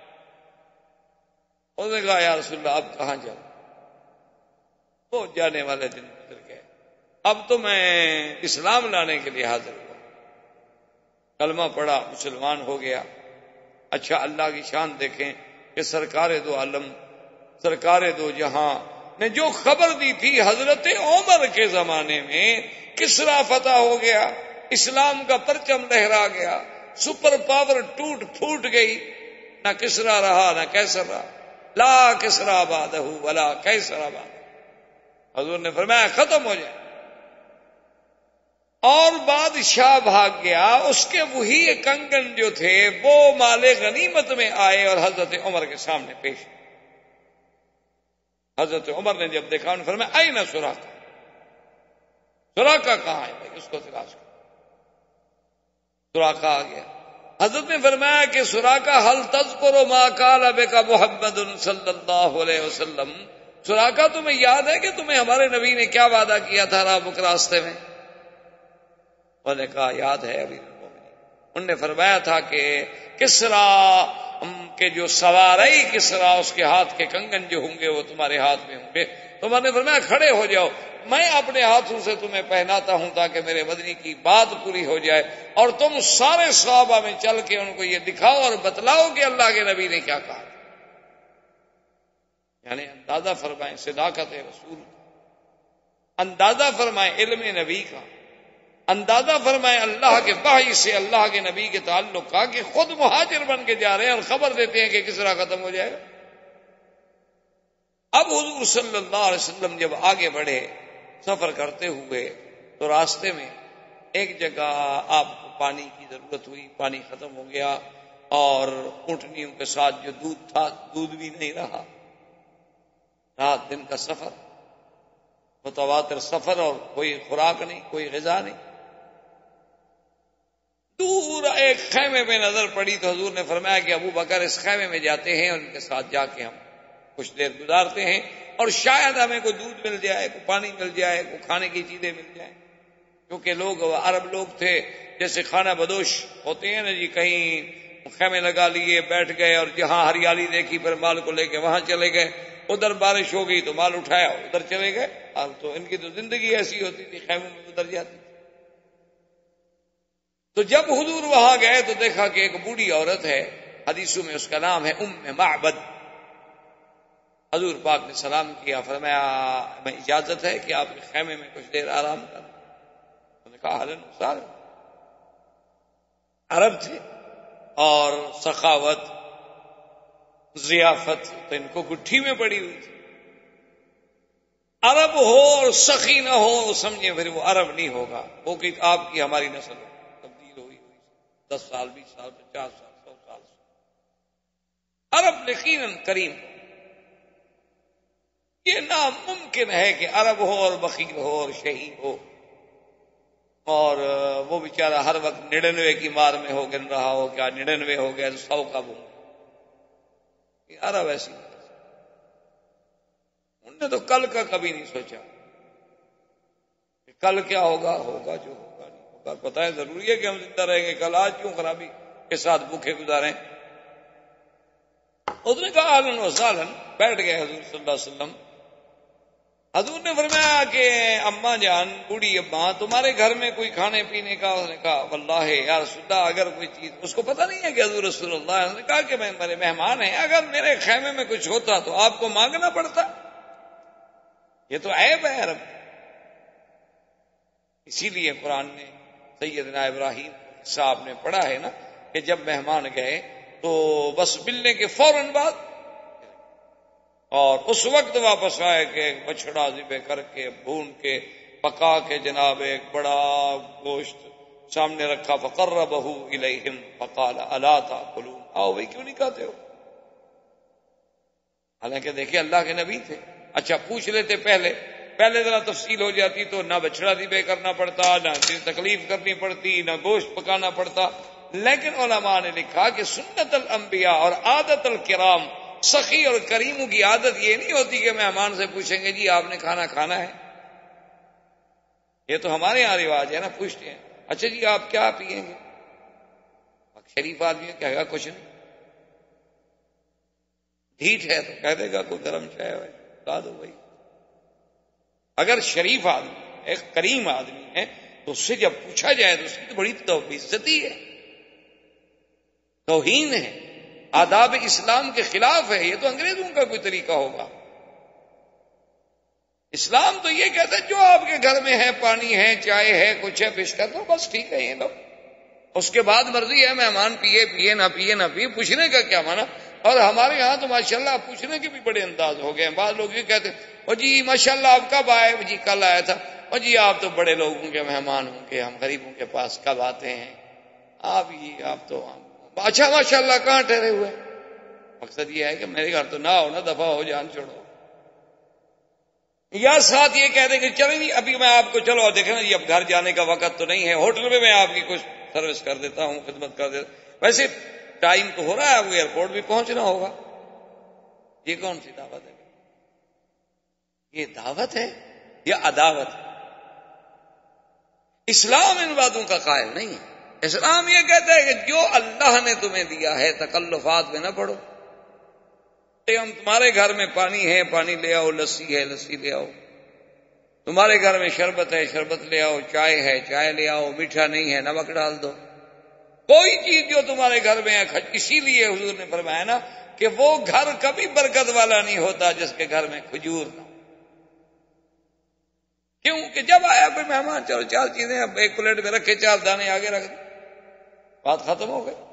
اس نے کہا یا رسول اللہ اب کہاں جاؤں؟ وہ جانے والے دن گزر گئے, اب تو میں اسلام لانے کے لیے حاضر ہوا, کلمہ پڑھا, مسلمان ہو گیا. اچھا اللہ کی شان دیکھیں کہ سرکار دو عالم, سرکار دو جہاں نے جو خبر دی تھی حضرت عمر کے زمانے میں کسرا فتح ہو گیا, اسلام کا پرچم لہرا گیا, سپر پاور ٹوٹ پھوٹ گئی, نہ کسرا رہا نہ کیسر رہا, لا کسرا بعدہ ولا کیسر بعدہ. حضور نے فرمایا ختم ہو جائے. اور بادشاہ بھاگ گیا, اس کے وہی کنگن جو تھے وہ مال غنیمت میں آئے اور حضرت عمر کے سامنے پیش. حضرت عمر نے جب دیکھا انہوں نے فرمایا آئی نہ سوراخا, سوراخا کہاں ہے بھائی, اس کو تلاش کرو. سراقہ آ گیا. حضرت نے فرمایا کہ سراقہ حل تذکر ما قال بک محمد صلی اللہ علیہ وسلم، سراقہ تمہیں یاد ہے کہ تمہیں ہمارے نبی نے کیا وعدہ کیا تھا رابک راستے میں؟ انہوں نے کہا یاد ہے امیر المومنین. انہوں نے فرمایا تھا کہ کسرا کے جو سواری کسرا اس کے ہاتھ کے کنگن جو ہوں گے وہ تمہارے ہاتھ میں ہوں گے. تو میں نے فرمایا کھڑے ہو جاؤ، میں اپنے ہاتھوں سے تمہیں پہناتا ہوں تاکہ میرے مدنی کی بات پوری ہو جائے، اور تم سارے صحابہ میں چل کے ان کو یہ دکھاؤ اور بتلاؤ کہ اللہ کے نبی نے کیا کہا. یعنی اندازہ فرمائیں صداقت رسول کا، اندازہ فرمائیں علم نبی کا، اندازہ فرمائیں اللہ کے وحی سے اللہ کے نبی کے تعلق کا، کہ خود مہاجر بن کے جا رہے ہیں اور خبر دیتے ہیں کہ کسرا ختم ہو جائے گا. اب حضور صلی اللہ علیہ وسلم جب آگے بڑھے سفر کرتے ہوئے تو راستے میں ایک جگہ آپ کو پانی کی ضرورت ہوئی، پانی ختم ہو گیا اور اونٹنیوں کے ساتھ جو دودھ تھا دودھ بھی نہیں رہا. رات دن کا سفر، متواتر سفر، اور کوئی خوراک نہیں، کوئی غذا نہیں. دور ایک خیمے میں نظر پڑی تو حضور نے فرمایا کہ ابو بکر اس خیمے میں جاتے ہیں اور ان کے ساتھ جا کے ہم کچھ دیر گزارتے ہیں اور شاید ہمیں کوئی دودھ مل جائے، کوئی پانی مل جائے، کوئی کھانے کی چیزیں مل جائیں. کیونکہ لوگ عرب لوگ تھے جیسے کھانا بدوش ہوتے ہیں نا جی، کہیں خیمے لگا لیے بیٹھ گئے اور جہاں ہریالی دیکھی پھر مال کو لے کے وہاں چلے گئے، ادھر بارش ہو گئی تو مال اٹھایا ادھر چلے گئے. اب تو ان کی تو زندگی ایسی ہوتی تھی، خیموں میں ادھر جاتی. تو جب حضور وہاں گئے تو دیکھا کہ ایک بوڑھی عورت ہے، حدیثوں میں اس کا نام ہے ام معبد. حضور پاک نے سلام کیا، فرمایا میں اجازت ہے کہ آپ کے خیمے میں کچھ دیر آرام کریں؟ انہوں نے کہا اہلاً وسہلاً. عرب تھے اور سخاوت ضیافت تو ان کو گٹھی میں پڑی ہوئی تھی. عرب ہو اور سخی نہ ہو سمجھیں پھر وہ عرب نہیں ہوگا. وہ کہ آپ کی ہماری نسل تبدیل ہوئی 10 سال 20 سال 50 سال 100 سال سے. عرب یقیناً کریم. یہ ناممکن ہے کہ عرب ہو اور بخیل ہو اور شہید ہو اور وہ بیچارہ ہر وقت 99 کی مار میں ہو گن رہا ہو. کیا 99 ہو گیا تو 100 کب ہوں گے؟ عرب ایسی نہیں. انہوں نے تو کل کا کبھی نہیں سوچا کہ کل کیا ہوگا. ہوگا جو ہوگا نہیں ہوگا. پتہ ہے ضروری ہے کہ ہم زندہ رہیں گے، کل آج کیوں خرابی کے ساتھ بھوکے گزاریں. اس نے کہا اہلاً وسہلاً. بیٹھ گئے حضور صلی اللہ علیہ وسلم. حضور نے فرمایا کہ اماں جان، بوڑھی اماں، تمہارے گھر میں کوئی کھانے پینے کا؟ اس نے کہا واللہ یا رسول اللہ اگر کوئی چیز، اس کو پتہ نہیں ہے کہ حضور رسول اللہ. اس نے کہا کہ میں میرے مہمان ہیں، اگر میرے خیمے میں کچھ ہوتا تو آپ کو مانگنا پڑتا. یہ تو عیب ہے عرب. اسی لیے قرآن نے سیدنا ابراہیم صاحب نے پڑھا ہے نا کہ جب مہمان گئے تو بس ملنے کے فوراً بعد اور اس وقت واپس آئے کہ ایک بچڑا ذبح کر کے بھون کے پکا کے جناب ایک بڑا گوشت سامنے رکھا. فقربہ الیہم فقال الا تاکلون. آؤ بھائی کیوں نہیں کھاتے ہو؟ حالانکہ دیکھیں اللہ کے نبی تھے. اچھا پوچھ لیتے پہلے ذرا تفصیل ہو جاتی تو نہ بچڑا ذبح کرنا پڑتا، نہ تکلیف کرنی پڑتی، نہ گوشت پکانا پڑتا. لیکن علماء نے لکھا کہ سنت الانبیاء اور عادت الکرام، سخی اور کریموں کی عادت یہ نہیں ہوتی کہ مہمان سے پوچھیں گے جی آپ نے کھانا کھانا ہے. یہ تو ہمارے یہاں رواج ہے نا، پوچھتے ہیں اچھا جی آپ کیا پیئیں گے؟ شریف آدمی کہے گا کچھ نہیں. ڈھیٹ ہے تو کہہ دے گا کوئی گرم چائے ہے لا دو بھائی. اگر شریف آدمی ہے، کریم آدمی ہے تو اس سے جب پوچھا جائے تو اس کی تو بڑی عزتی ہے، توہین ہے، آداب اسلام کے خلاف ہے. یہ تو انگریزوں کا کوئی طریقہ ہوگا. اسلام تو یہ کہتا ہے جو آپ کے گھر میں ہے، پانی ہے، چائے ہے، کچھ ہے، پیش کر دو بس ٹھیک ہے. یہ لو اس کے بعد مرضی ہے مہمان پیے نہ پیے پوچھنے کا کیا مانا. اور ہمارے ہاں تو ماشاءاللہ پوچھنے کے بھی بڑے انداز ہو گئے ہیں. بعض لوگ یہ کہتے ہیں او جی ماشاءاللہ آپ کب آئے؟ جی کل آیا تھا. او جی آپ تو بڑے لوگوں کے مہمان ہوں گے، ہم غریبوں کے پاس کب آتے ہیں؟ آپ تو اچھا ماشاءاللہ کہاں ٹھہرے ہوئے؟ مقصد یہ ہے کہ میرے گھر تو نہ ہو، نہ دفعہ ہو، جان چھوڑو. یا ساتھ یہ کہہ دیں کہ چلیں جی ابھی میں آپ کو چلو دیکھیں نا جی اب گھر جانے کا وقت تو نہیں ہے، ہوٹل میں آپ کی کچھ سروس کر دیتا ہوں، خدمت کر دیتا ہوں۔ ویسے ٹائم تو ہو رہا ہے، وہ ایئرپورٹ بھی پہنچنا ہوگا۔ یہ کون سی دعوت ہے؟ یہ دعوت ہے یا عداوت ہے؟ اسلام ان باتوں کا قائل نہیں ہے۔ اسلام یہ کہتا ہے کہ جو اللہ نے تمہیں دیا ہے تکلفات میں نہ پڑو۔ ہم تمہارے گھر میں پانی ہے، پانی لے آؤ، لسی ہے، لسی لے آؤ، تمہارے گھر میں شربت ہے، شربت لے آؤ، چائے ہے، چائے لے آؤ، میٹھا نہیں ہے، نمک ڈال دو۔ کوئی چیز جو تمہارے گھر میں ہے، اسی لیے حضور نے فرمایا نا کہ وہ گھر کبھی برکت والا نہیں ہوتا جس کے گھر میں کھجور نہ ہو۔ کیوں کہ جب آیا کوئی مہمان، چلو 4 چیزیں اب ایک پلیٹ میں رکھے، 4 دانے آگے رکھ دیں، بات ختم ہو گئی۔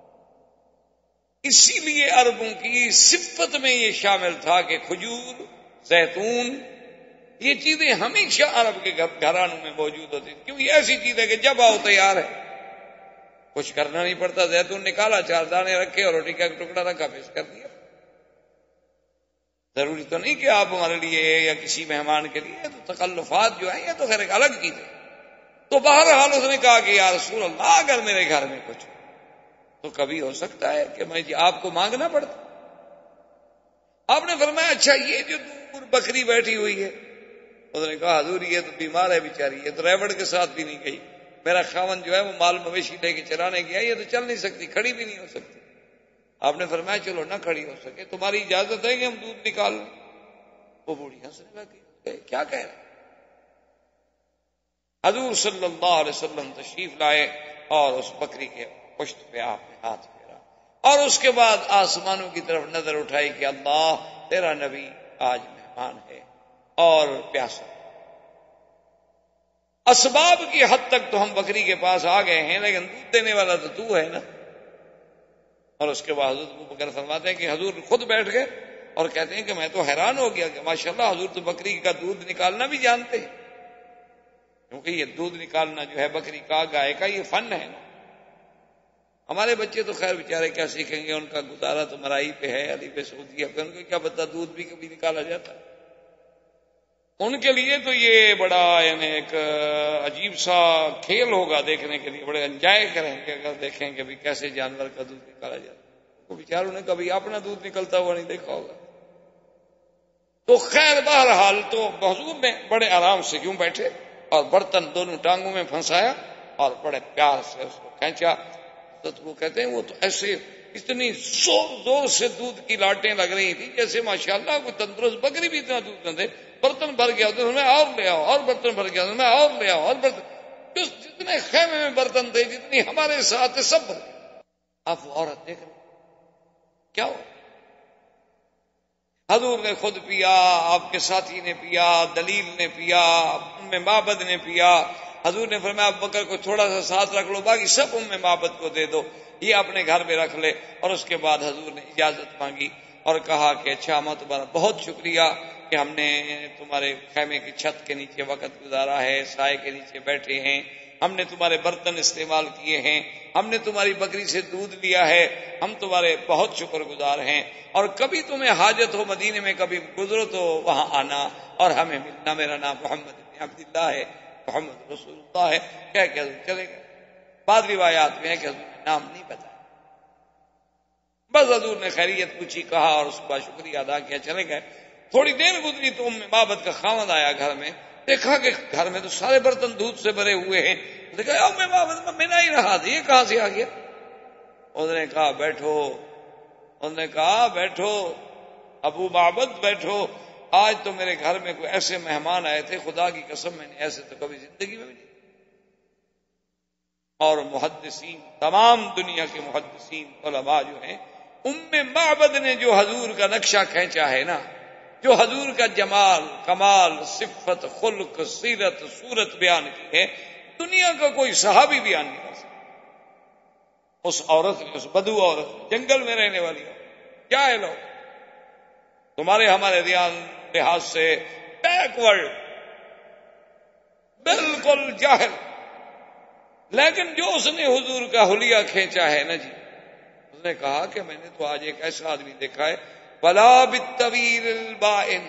اسی لیے عربوں کی صفت میں یہ شامل تھا کہ کھجور، زیتون، یہ چیزیں ہمیشہ عرب کے گھرانوں میں موجود ہوتی تھی۔ کیوں؟ یہ ایسی چیز ہے کہ جب آؤ تیار ہے، کچھ کرنا نہیں پڑتا۔ زیتون نکالا، 4 دانے رکھے اور روٹی کا ایک ٹکڑا رکھا، پیش کر دیا۔ ضروری تو نہیں کہ آپ ہمارے لیے یا کسی مہمان کے لیے، تو تکلفات جو ہیں یہ تو خیر ایک الگ چیز ہے۔ تو بہرحال اس نے کہا کہ یا رسول اللہ اگر میرے گھر میں کچھ ہو تو کبھی ہو سکتا ہے کہ میں آپ کو مانگنا پڑتا۔ آپ نے فرمایا اچھا یہ جو دور بکری بیٹھی ہوئی ہے؟ اس نے کہا حضور یہ تو بیمار ہے بیچاری، یہ تو ریوڑ کے ساتھ بھی نہیں گئی، میرا خاوند جو ہے وہ مال مویشی لے کے چرانے گیا، یہ تو چل نہیں سکتی، کھڑی بھی نہیں ہو سکتی۔ آپ نے فرمایا چلو نہ کھڑی ہو سکے تمہاری اجازت ہے کہ ہم دودھ نکال لیں؟ وہ بوڑھی ہنسنے لگی، کیا کہہ رہے؟ حضور صلی اللہ علیہ وسلم تشریف لائے اور اس بکری کے پشت پہ آپ نے ہاتھ پھیرا اور اس کے بعد آسمانوں کی طرف نظر اٹھائی کہ اللہ تیرا نبی آج مہمان ہے اور پیاسا۔ اسباب کی حد تک تو ہم بکری کے پاس آ گئے ہیں، لیکن دودھ دینے والا تو ہے نا۔ اور اس کے بعد حضرت ابوبکر فرماتے ہیں کہ حضور خود بیٹھ گئے اور کہتے ہیں کہ میں تو حیران ہو گیا کہ ماشاءاللہ حضور تو بکری کا دودھ نکالنا بھی جانتے ہیں، کیونکہ یہ دودھ نکالنا جو ہے بکری کا، گائے کا، یہ فن ہے نا۔ ہمارے بچے تو خیر بیچارے کیا سیکھیں گے، ان کا گزارا تو مرائی پہ ہے، علی پہ سعودیہ پہ، ان کو کیا پتا دودھ بھی کبھی نکالا جاتا ہے۔ ان کے لیے تو یہ بڑا یعنی ایک عجیب سا کھیل ہوگا، دیکھنے کے لیے بڑے انجوائے کریں گے اگر دیکھیں کہ بھی کیسے جانور کا دودھ نکالا جاتا ہے۔ وہ بیچاروں نے کبھی اپنا دودھ نکلتا ہوا نہیں دیکھا ہوگا۔ تو خیر بہرحال تو حضور نے بڑے آرام سے کیوں بیٹھے اور برتن دونوں ٹانگوں میں پھنسایا اور بڑے پیار سے اس کو کھینچا۔ تو وہ کہتے ہیں وہ تو ایسے اتنی زور سے دودھ کی لاٹیں لگ رہی تھی جیسے ماشاءاللہ کوئی تندرست بکری بھی اتنا دودھ نہ دے۔ برتن بھر گیا تو میں اور لے آؤ، اور برتن بھر گیا تو میں اور لے آؤ، اور برتن، جتنے خیمے میں برتن تھے، جتنی ہمارے ساتھ سب بھر گئے۔ آپ وہ عورت دیکھ رہے کیا ہو؟ حضور نے خود پیا، آپ کے ساتھی نے پیا، دلیل نے پیا، ام معبد نے پیا۔ حضور نے فرمایا ابو بکر کو تھوڑا سا ساتھ رکھ لو، باقی سب ام معبد کو دے دو، یہ اپنے گھر میں رکھ لے۔ اور اس کے بعد حضور نے اجازت مانگی اور کہا کہ اچھا ماں تمہارا بہت شکریہ کہ ہم نے تمہارے خیمے کی چھت کے نیچے وقت گزارا ہے، سائے کے نیچے بیٹھے ہیں، ہم نے تمہارے برتن استعمال کیے ہیں، ہم نے تمہاری بکری سے دودھ لیا ہے، ہم تمہارے بہت شکر گزار ہیں، اور کبھی تمہیں حاجت ہو مدینے میں کبھی گزرو تو وہاں آنا اور ہمیں ملنا۔ میرا نام محمد بن عبداللہ ہے، محمد رسول اللہ ہے، کہہ کہ حضور چلے گئے۔ بعض روایات میں ہے کہ حضور نے نام نہیں بتایا، بس حضور نے خیریت پوچھی، کہا اور اس کا شکریہ ادا کیا، چلے گئے۔ تھوڑی دیر گزری تو ام معبد کا خاوند آیا گھر میں، دیکھا کہ گھر میں تو سارے برتن دودھ سے بھرے ہوئے ہیں۔ دیکھا ام معبد میں ملا ہی رہا تھا، یہ کہاں سے آ گیا؟ انہوں نے کہا بیٹھو، انہوں نے کہا بیٹھو ابو معبد بیٹھو، آج تو میرے گھر میں کوئی ایسے مہمان آئے تھے، خدا کی قسم میں نے ایسے تو کبھی زندگی میں بھی نہیں۔ اور محدثین، تمام دنیا کے محدثین علماء جو ہیں، ام معبد نے جو حضور کا نقشہ کھینچا ہے نا، جو حضور کا جمال، کمال، صفت، خلق، سیرت، صورت بیان کی ہے، دنیا کا کوئی صحابی بیان نہیں کر سکتا۔ اس عورت نے، اس بدو عورت نے، جنگل میں رہنے والی عورت، کیا ہے لوگ تمہارے ہمارے لحاظ سے بیکورڈ، بالکل جاہل، لیکن جو اس نے حضور کا حلیہ کھینچا ہے نا جی، اس نے کہا کہ میں نے تو آج ایک ایسا آدمی دیکھا ہے ولا بالطویل البائن،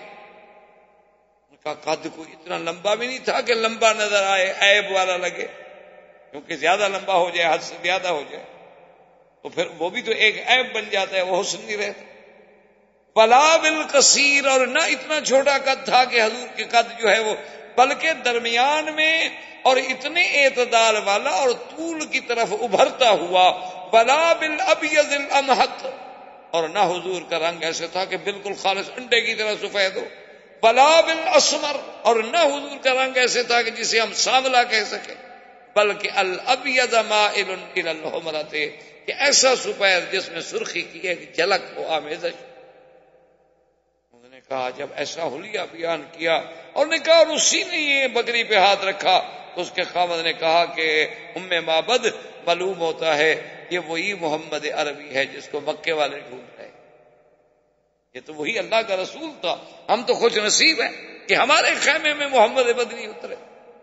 ان کا قد کوئی اتنا لمبا بھی نہیں تھا کہ لمبا نظر آئے، عیب والا لگے، کیونکہ زیادہ لمبا ہو جائے، حد سے زیادہ ہو جائے تو پھر وہ بھی تو ایک عیب بن جاتا ہے، وہ حسن نہیں رہتا. ولا بالقصیر، اور نہ اتنا چھوٹا قد تھا کہ حضور کے قد جو ہے وہ، بلکہ درمیان میں اور اتنے اعتدال والا اور طول کی طرف ابھرتا ہوا. ولا بالابیض الامحق، اور نہ حضور کا رنگ ایسے تھا کہ بالکل خالص انڈے کی طرح سفید ہو. ولا بالاسمر، اور نہ حضور کا رنگ ایسے تھا کہ جسے ہم سانولا کہہ سکیں، بلکہ الابیض مائل الی الحمرۃ، کہ ایسا سفید جس میں سرخی کی ایک جھلک ہو، آمیزش. انہوں نے کہا جب ایسا حلیہ بیان کیا اور نے کہا، اور اسی نے یہ بکری پہ ہاتھ رکھا، تو اس کے خاوند نے کہا کہ معبد، معلوم ہوتا ہے یہ وہی محمد عربی ہے جس کو مکے والے ڈھونڈ رہے. یہ تو وہی اللہ کا رسول تھا، ہم تو خوش نصیب ہیں کہ ہمارے خیمے میں محمد بدری اترے.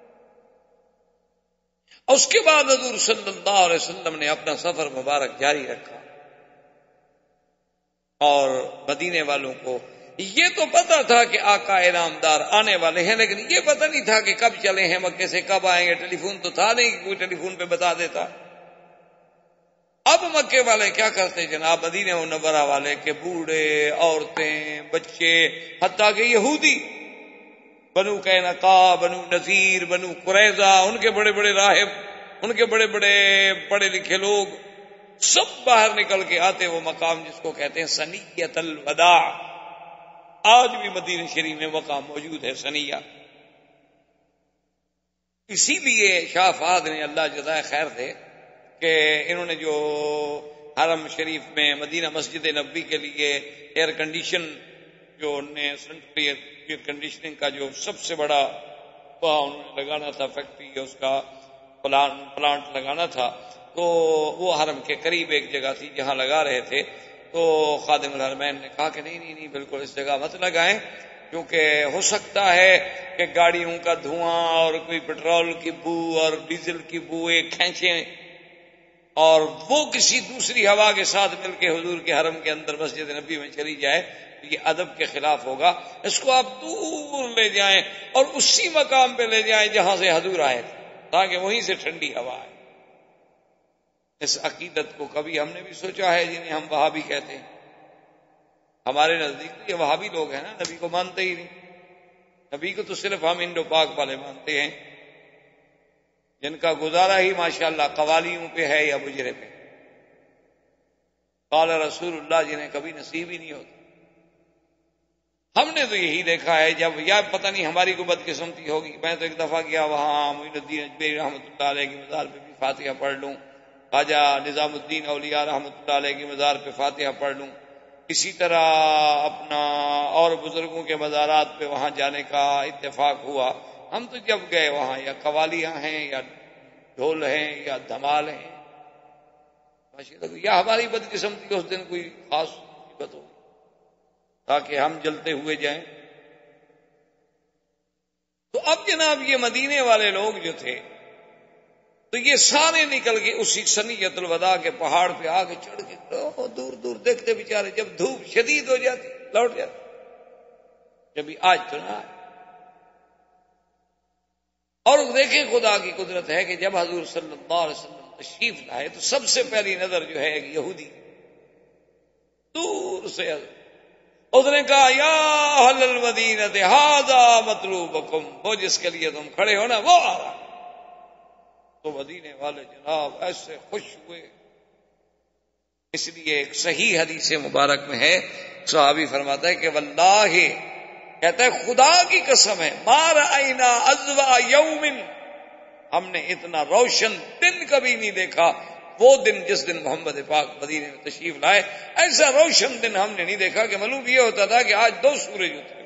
اور اس کے بعد حضور صلی اللہ علیہ وسلم نے اپنا سفر مبارک جاری رکھا، اور مدینے والوں کو یہ تو پتا تھا کہ آقا انعامدار آنے والے ہیں، لیکن یہ پتہ نہیں تھا کہ کب چلے ہیں مکے سے، کب آئیں گے. ٹیلی فون تو تھا نہیں کہ کوئی ٹیلی فون پہ بتا دیتا. اب مکے والے کیا کرتے جناب، مدینہ منورہ والے، کہ بوڑھے، عورتیں، بچے، حتیٰ کہ یہودی، بنو قینقاع، بنو نذیر، بنو قریظہ، ان کے بڑے بڑے راہب، ان کے بڑے بڑے پڑھے لکھے لوگ، سب باہر نکل کے آتے وہ مقام جس کو کہتے ہیں ثنیۃ الوداع. آج بھی مدینہ شریف میں مقام موجود ہے ثنیہ. اسی لیے شاہ فہد نے، اللہ جزائے خیر دے، کہ انہوں نے جو حرم شریف میں مدینہ مسجد نبوی کے لیے ایئر کنڈیشن، جو انہوں نے سینٹرل ایئر کنڈیشننگ کا جو سب سے بڑا انہوں نے لگانا تھا، فیکٹری، اس کا پلانٹ لگانا تھا، تو وہ حرم کے قریب ایک جگہ تھی جہاں لگا رہے تھے. تو خادم الحرمین نے کہا کہ نہیں بالکل اس جگہ مت لگائیں، کیونکہ ہو سکتا ہے کہ گاڑیوں کا دھواں اور کوئی پٹرول کی بو اور ڈیزل کی بوئیں کھینچیں اور وہ کسی دوسری ہوا کے ساتھ مل کے حضور کے حرم کے اندر مسجد نبی میں چلی جائے، یہ ادب کے خلاف ہوگا. اس کو آپ دور لے جائیں اور اسی مقام پہ لے جائیں جہاں سے حضور آئے تھے، تاکہ وہیں سے ٹھنڈی ہوا آئے. اس عقیدت کو کبھی ہم نے بھی سوچا ہے، جنہیں ہم وہابی کہتے ہیں. ہمارے نزدیک یہ وہابی لوگ ہیں نا، نبی کو مانتے ہی نہیں. نبی کو تو صرف ہم انڈو پاک والے مانتے ہیں، جن کا گزارا ہی ماشاءاللہ قوالیوں پہ ہے یا مجرے پہ. قال رسول اللہ جنہیں کبھی نصیب ہی نہیں ہوتا. ہم نے تو یہی دیکھا ہے، جب یا پتہ نہیں ہماری کو بدقسمتی ہوگی. میں تو ایک دفعہ گیا وہاں معین الدین اجمیری رحمۃ اللہ علیہ کی مزار پہ بھی فاتحہ پڑھ لوں، خواجہ نظام الدین اولیاء رحمۃ اللہ علیہ کی مزار پہ فاتحہ پڑھ لوں. اسی طرح اپنا اور بزرگوں کے مزارات پہ وہاں جانے کا اتفاق ہوا. ہم تو جب گئے وہاں یا قوالیاں ہیں یا ڈھول ہیں یا دھمال ہیں، یا ہماری بدقسمتی اس دن کوئی خاص مصیبت ہو تاکہ ہم جلتے ہوئے جائیں. تو اب جناب یہ مدینے والے لوگ جو تھے، تو یہ سارے نکل کے اسی ثنیۃ الوداع کے پہاڑ پہ آ کے چڑھ کے دور دور دیکھتے بیچارے. جب دھوپ شدید ہو جاتی لوٹ جاتے. جبھی آج تو نہ آئے. اور دیکھیں خدا کی قدرت ہے کہ جب حضور صلی اللہ علیہ وسلم تشریف لائے تو سب سے پہلی نظر جو ہے ایک یہودی دور سے اس نے کہا یا اہل المدینہ ھذا مطلوبکم، وہ جس کے لیے تم کھڑے ہو نا وہ آ رہا. تو مدینے والے جناب ایسے خوش ہوئے. اس لیے ایک صحیح حدیث مبارک میں ہے، صحابی فرماتا ہے کہ واللہ، کہتا ہے خدا کی قسم ہے، ما رأینا اضواء یوم، ہم نے اتنا روشن دن کبھی نہیں دیکھا. وہ دن جس دن محمد پاک مدینے میں تشریف لائے، ایسا روشن دن ہم نے نہیں دیکھا کہ معلوم یہ ہوتا تھا کہ آج 2 سورج اترے.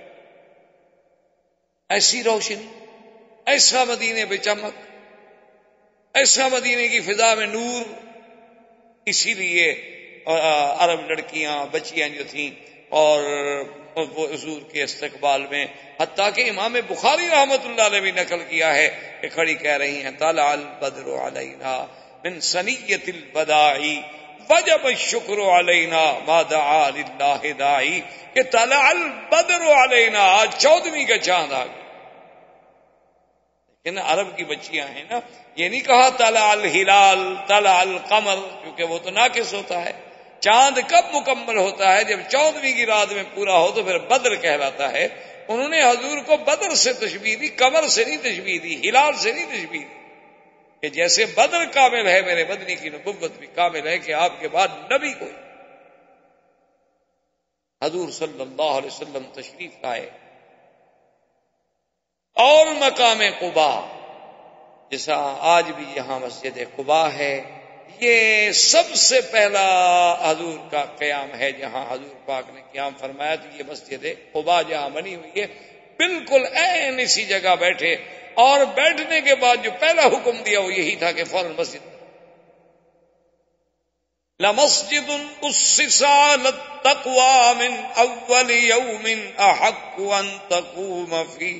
ایسی روشنی، ایسا مدینے پہ چمک، ایسا مدینے کی فضا میں نور. اسی لیے عرب لڑکیاں، بچیاں جو تھیں اور وہ حضور کے استقبال میں، حتیٰ کہ امام بخاری رحمۃ اللہ علیہ بھی نقل کیا ہے کہ کھڑی کہہ رہی ہیں طلع البدر علینا من ثنیۃ الوداع وجب الشکر علینا ما دعا للہ داعی، کہ طلع البدر علینا، آج 14ویں کا چاند آ گیا. کہ نا عرب کی بچیاں ہیں نا، یہ نہیں کہا طلع الہلال طلع القمر، کیونکہ وہ تو ناقص ہوتا ہے. چاند کب مکمل ہوتا ہے؟ جب 14ویں کی رات میں پورا ہو تو پھر بدر کہلاتا ہے. انہوں نے حضور کو بدر سے تشبیہ دی، قمر سے نہیں تشبیہ دی، ہلال سے نہیں تشبیہ دی. کہ جیسے بدر کامل ہے، میرے مدنی کی نبوت بھی کامل ہے کہ آپ کے بعد نبی کوئی. حضور صلی اللہ علیہ وسلم تشریف لائے اور مقام قبا، جیسا آج بھی یہاں مسجد قبا ہے، یہ سب سے پہلا حضور کا قیام ہے. جہاں حضور پاک نے قیام فرمایا تو یہ مسجد قبا جہاں بنی ہوئی ہے، بالکل عین اسی جگہ بیٹھے. اور بیٹھنے کے بعد جو پہلا حکم دیا وہ یہی تھا کہ فوراً مسجد. لَمَسْجِدٌ أُسِّسَ عَلَى التَّقْوَى مِنْ أَوَّلِ يَوْمٍ أَحَقُّ أَن تَقُومَ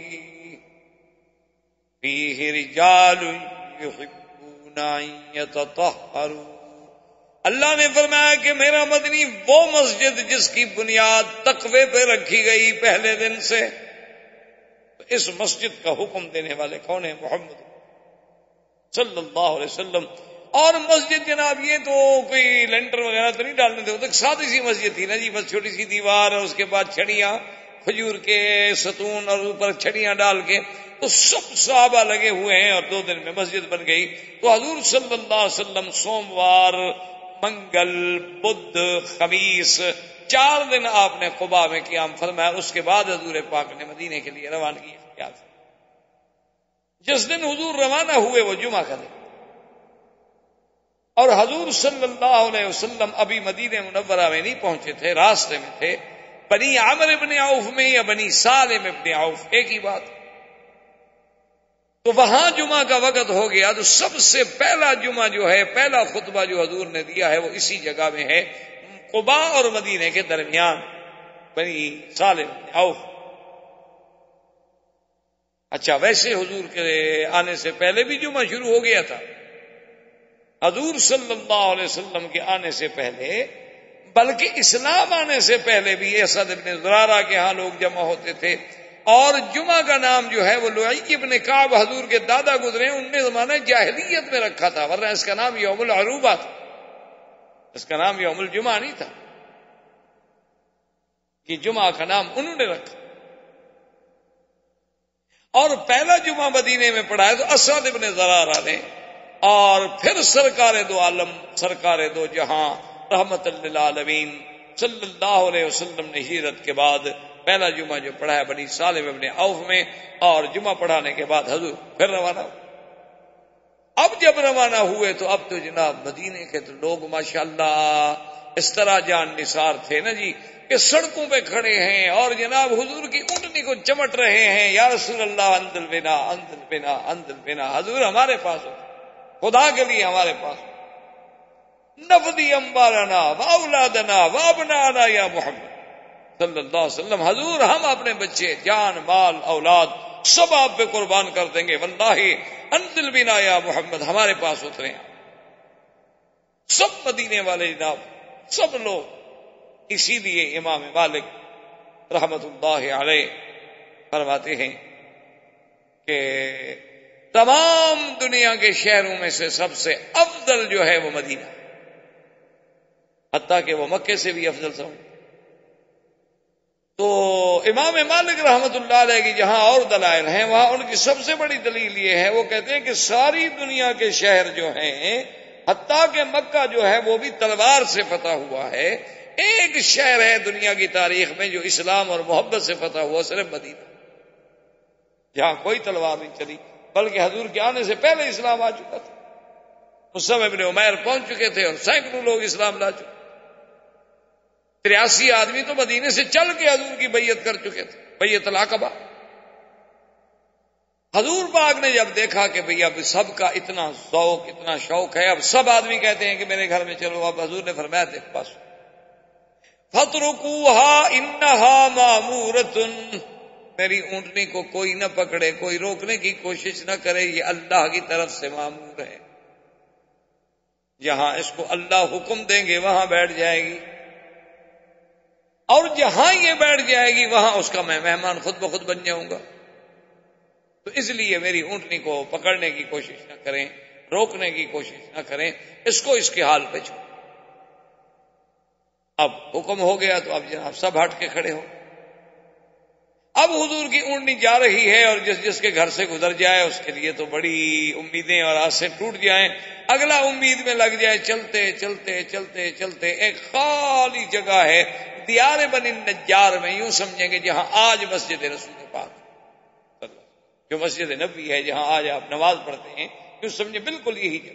فِيهِ رِجَالٌ يُحِبُّونَ أَن يَتَطَهَّرُوا. اللہ نے فرمایا کہ میرا مدنی وہ مسجد جس کی بنیاد تقوی پہ رکھی گئی پہلے دن سے، اس مسجد کا حکم دینے والے کون ہیں؟ محمد صلی اللہ علیہ وسلم. اور مسجد جناب یہ تو کوئی لینٹر وغیرہ تو نہیں ڈالنے تھے، وہ تو ایک سادی سی مسجد تھی نا جی، بس چھوٹی سی دیوار اور اس کے بعد چھڑیاں، کھجور کے ستون اور اوپر چھڑیاں ڈال کے، تو سب صحابہ لگے ہوئے ہیں اور 2 دن میں مسجد بن گئی. تو حضور صلی اللہ علیہ وسلم سوموار، منگل، بدھ، خمیس 4 دن آپ نے قباء میں قیام فرمایا. اس کے بعد حضور پاک نے مدینے کے لیے روانگی اختیار کی. جس دن حضور روانہ ہوئے وہ جمعہ کا دن، اور حضور صلی اللہ علیہ وسلم ابھی مدینہ منورہ میں نہیں پہنچے تھے، راستے میں تھے. بنی عامر ابن عوف میں یا بنی سالم ابن عوف ایک ہی بات. تو وہاں جمعہ کا وقت ہو گیا، تو سب سے پہلا جمعہ جو ہے، پہلا خطبہ جو حضور نے دیا ہے وہ اسی جگہ میں ہے، قباء اور مدینے کے درمیان، بنی سالم ابن عوف. اچھا، ویسے حضور کے آنے سے پہلے بھی جمعہ شروع ہو گیا تھا. حضور صلی اللہ علیہ وسلم کے آنے سے پہلے، بلکہ اسلام آنے سے پہلے بھی اسد ابن زرارہ کے ہاں لوگ جمع ہوتے تھے. اور جمعہ کا نام جو ہے وہ لؤی ابن کعب حضور کے دادا گزرے، ان نے زمانہ جاہلیت میں رکھا تھا، ورنہ اس کا نام یوم العروبہ تھا، اس کا نام یوم الجمعہ نہیں تھا. کہ جمعہ کا نام انہوں نے رکھا. اور پہلا جمعہ مدینے میں پڑھا ہے تو اسد ابن زرارہ نے، اور پھر سرکار دو عالم، سرکار دو جہاں، رحمت للعالمین صلی اللہ علیہ وسلم نے ہجرت کے بعد پہلا جمعہ جو پڑھا ہے بنی سالم ابن عوف میں، اور جمعہ پڑھانے کے بعد حضور پھر روانہ ہوئے. اب جب روانہ ہوئے تو اب تو جناب مدینے کے تو لوگ ماشاءاللہ اس طرح جان نثار تھے نا جی، کہ سڑکوں پہ کھڑے ہیں اور جناب حضور کی اونٹنی کو چمٹ رہے ہیں، یا رسول اللہ انزل بنا انزل بنا انزل بنا، حضور ہمارے پاس ہو، خدا کے لیے ہمارے پاس نفدی انبارنا واولادنا وابنانا یا محمد صلی اللہ علیہ وسلم. حضور ہم اپنے بچے، جان، مال، اولاد سب آپ پہ قربان کر دیں گے، واللہ انزل بنا یا محمد، ہمارے پاس اترے. سب مدینے والے جناب، سب لوگ. اسی لیے امام مالک رحمت اللہ علیہ فرماتے ہیں کہ تمام دنیا کے شہروں میں سے سب سے افضل جو ہے وہ مدینہ، حتیٰ کہ وہ مکے سے بھی افضل سمجھ. تو امام مالک رحمت اللہ علیہ کی جہاں اور دلائل ہیں، وہاں ان کی سب سے بڑی دلیل یہ ہے، وہ کہتے ہیں کہ ساری دنیا کے شہر جو ہیں، حتیٰ کہ مکہ جو ہے وہ بھی تلوار سے فتح ہوا ہے، ایک شہر ہے دنیا کی تاریخ میں جو اسلام اور محبت سے فتح ہوا، صرف مدینہ، جہاں کوئی تلوار نہیں چلی، بلکہ حضور کے آنے سے پہلے اسلام آ چکا تھا. مصعب ابن عمیر پہنچ چکے تھے اور سینکڑوں لوگ اسلام لا چکے. 83 آدمی تو مدینے سے چل کے حضور کی بیعت کر چکے تھے، بیعت العقبہ. حضور پاک نے جب دیکھا کہ بھئی اب سب کا اتنا ذوق، اتنا شوق ہے، اب سب آدمی کہتے ہیں کہ میرے گھر میں چلو، اب حضور نے فرمایا دیکھ پاس فَاتْرُكُوهَا إِنَّهَا مَأْمُورَةٌ، میری اونٹنی کو کوئی نہ پکڑے، کوئی روکنے کی کوشش نہ کرے، یہ اللہ کی طرف سے مامور ہے. جہاں اس کو اللہ حکم دیں گے وہاں بیٹھ جائے گی، اور جہاں یہ بیٹھ جائے گی وہاں اس کا میں مہمان خود بخود بن جاؤں گا. تو اس لیے میری اونٹنی کو پکڑنے کی کوشش نہ کریں، روکنے کی کوشش نہ کریں، اس کو اس کے حال پہ چھوڑیں۔ اب حکم ہو گیا تو اب جناب سب ہٹ کے کھڑے ہو۔ اب حضور کی اونٹنی جا رہی ہے اور جس جس کے گھر سے گزر جائے اس کے لیے تو بڑی امیدیں اور آسیں ٹوٹ جائیں، اگلا امید میں لگ جائے۔ چلتے چلتے چلتے چلتے ایک خالی جگہ ہے دیار بنی نجار میں، یوں سمجھیں گے جہاں آج مسجد رسول پاک جو مسجد نبوی ہے، جہاں آج آپ نماز پڑھتے ہیں، یوں سمجھیں بالکل یہی جگہ۔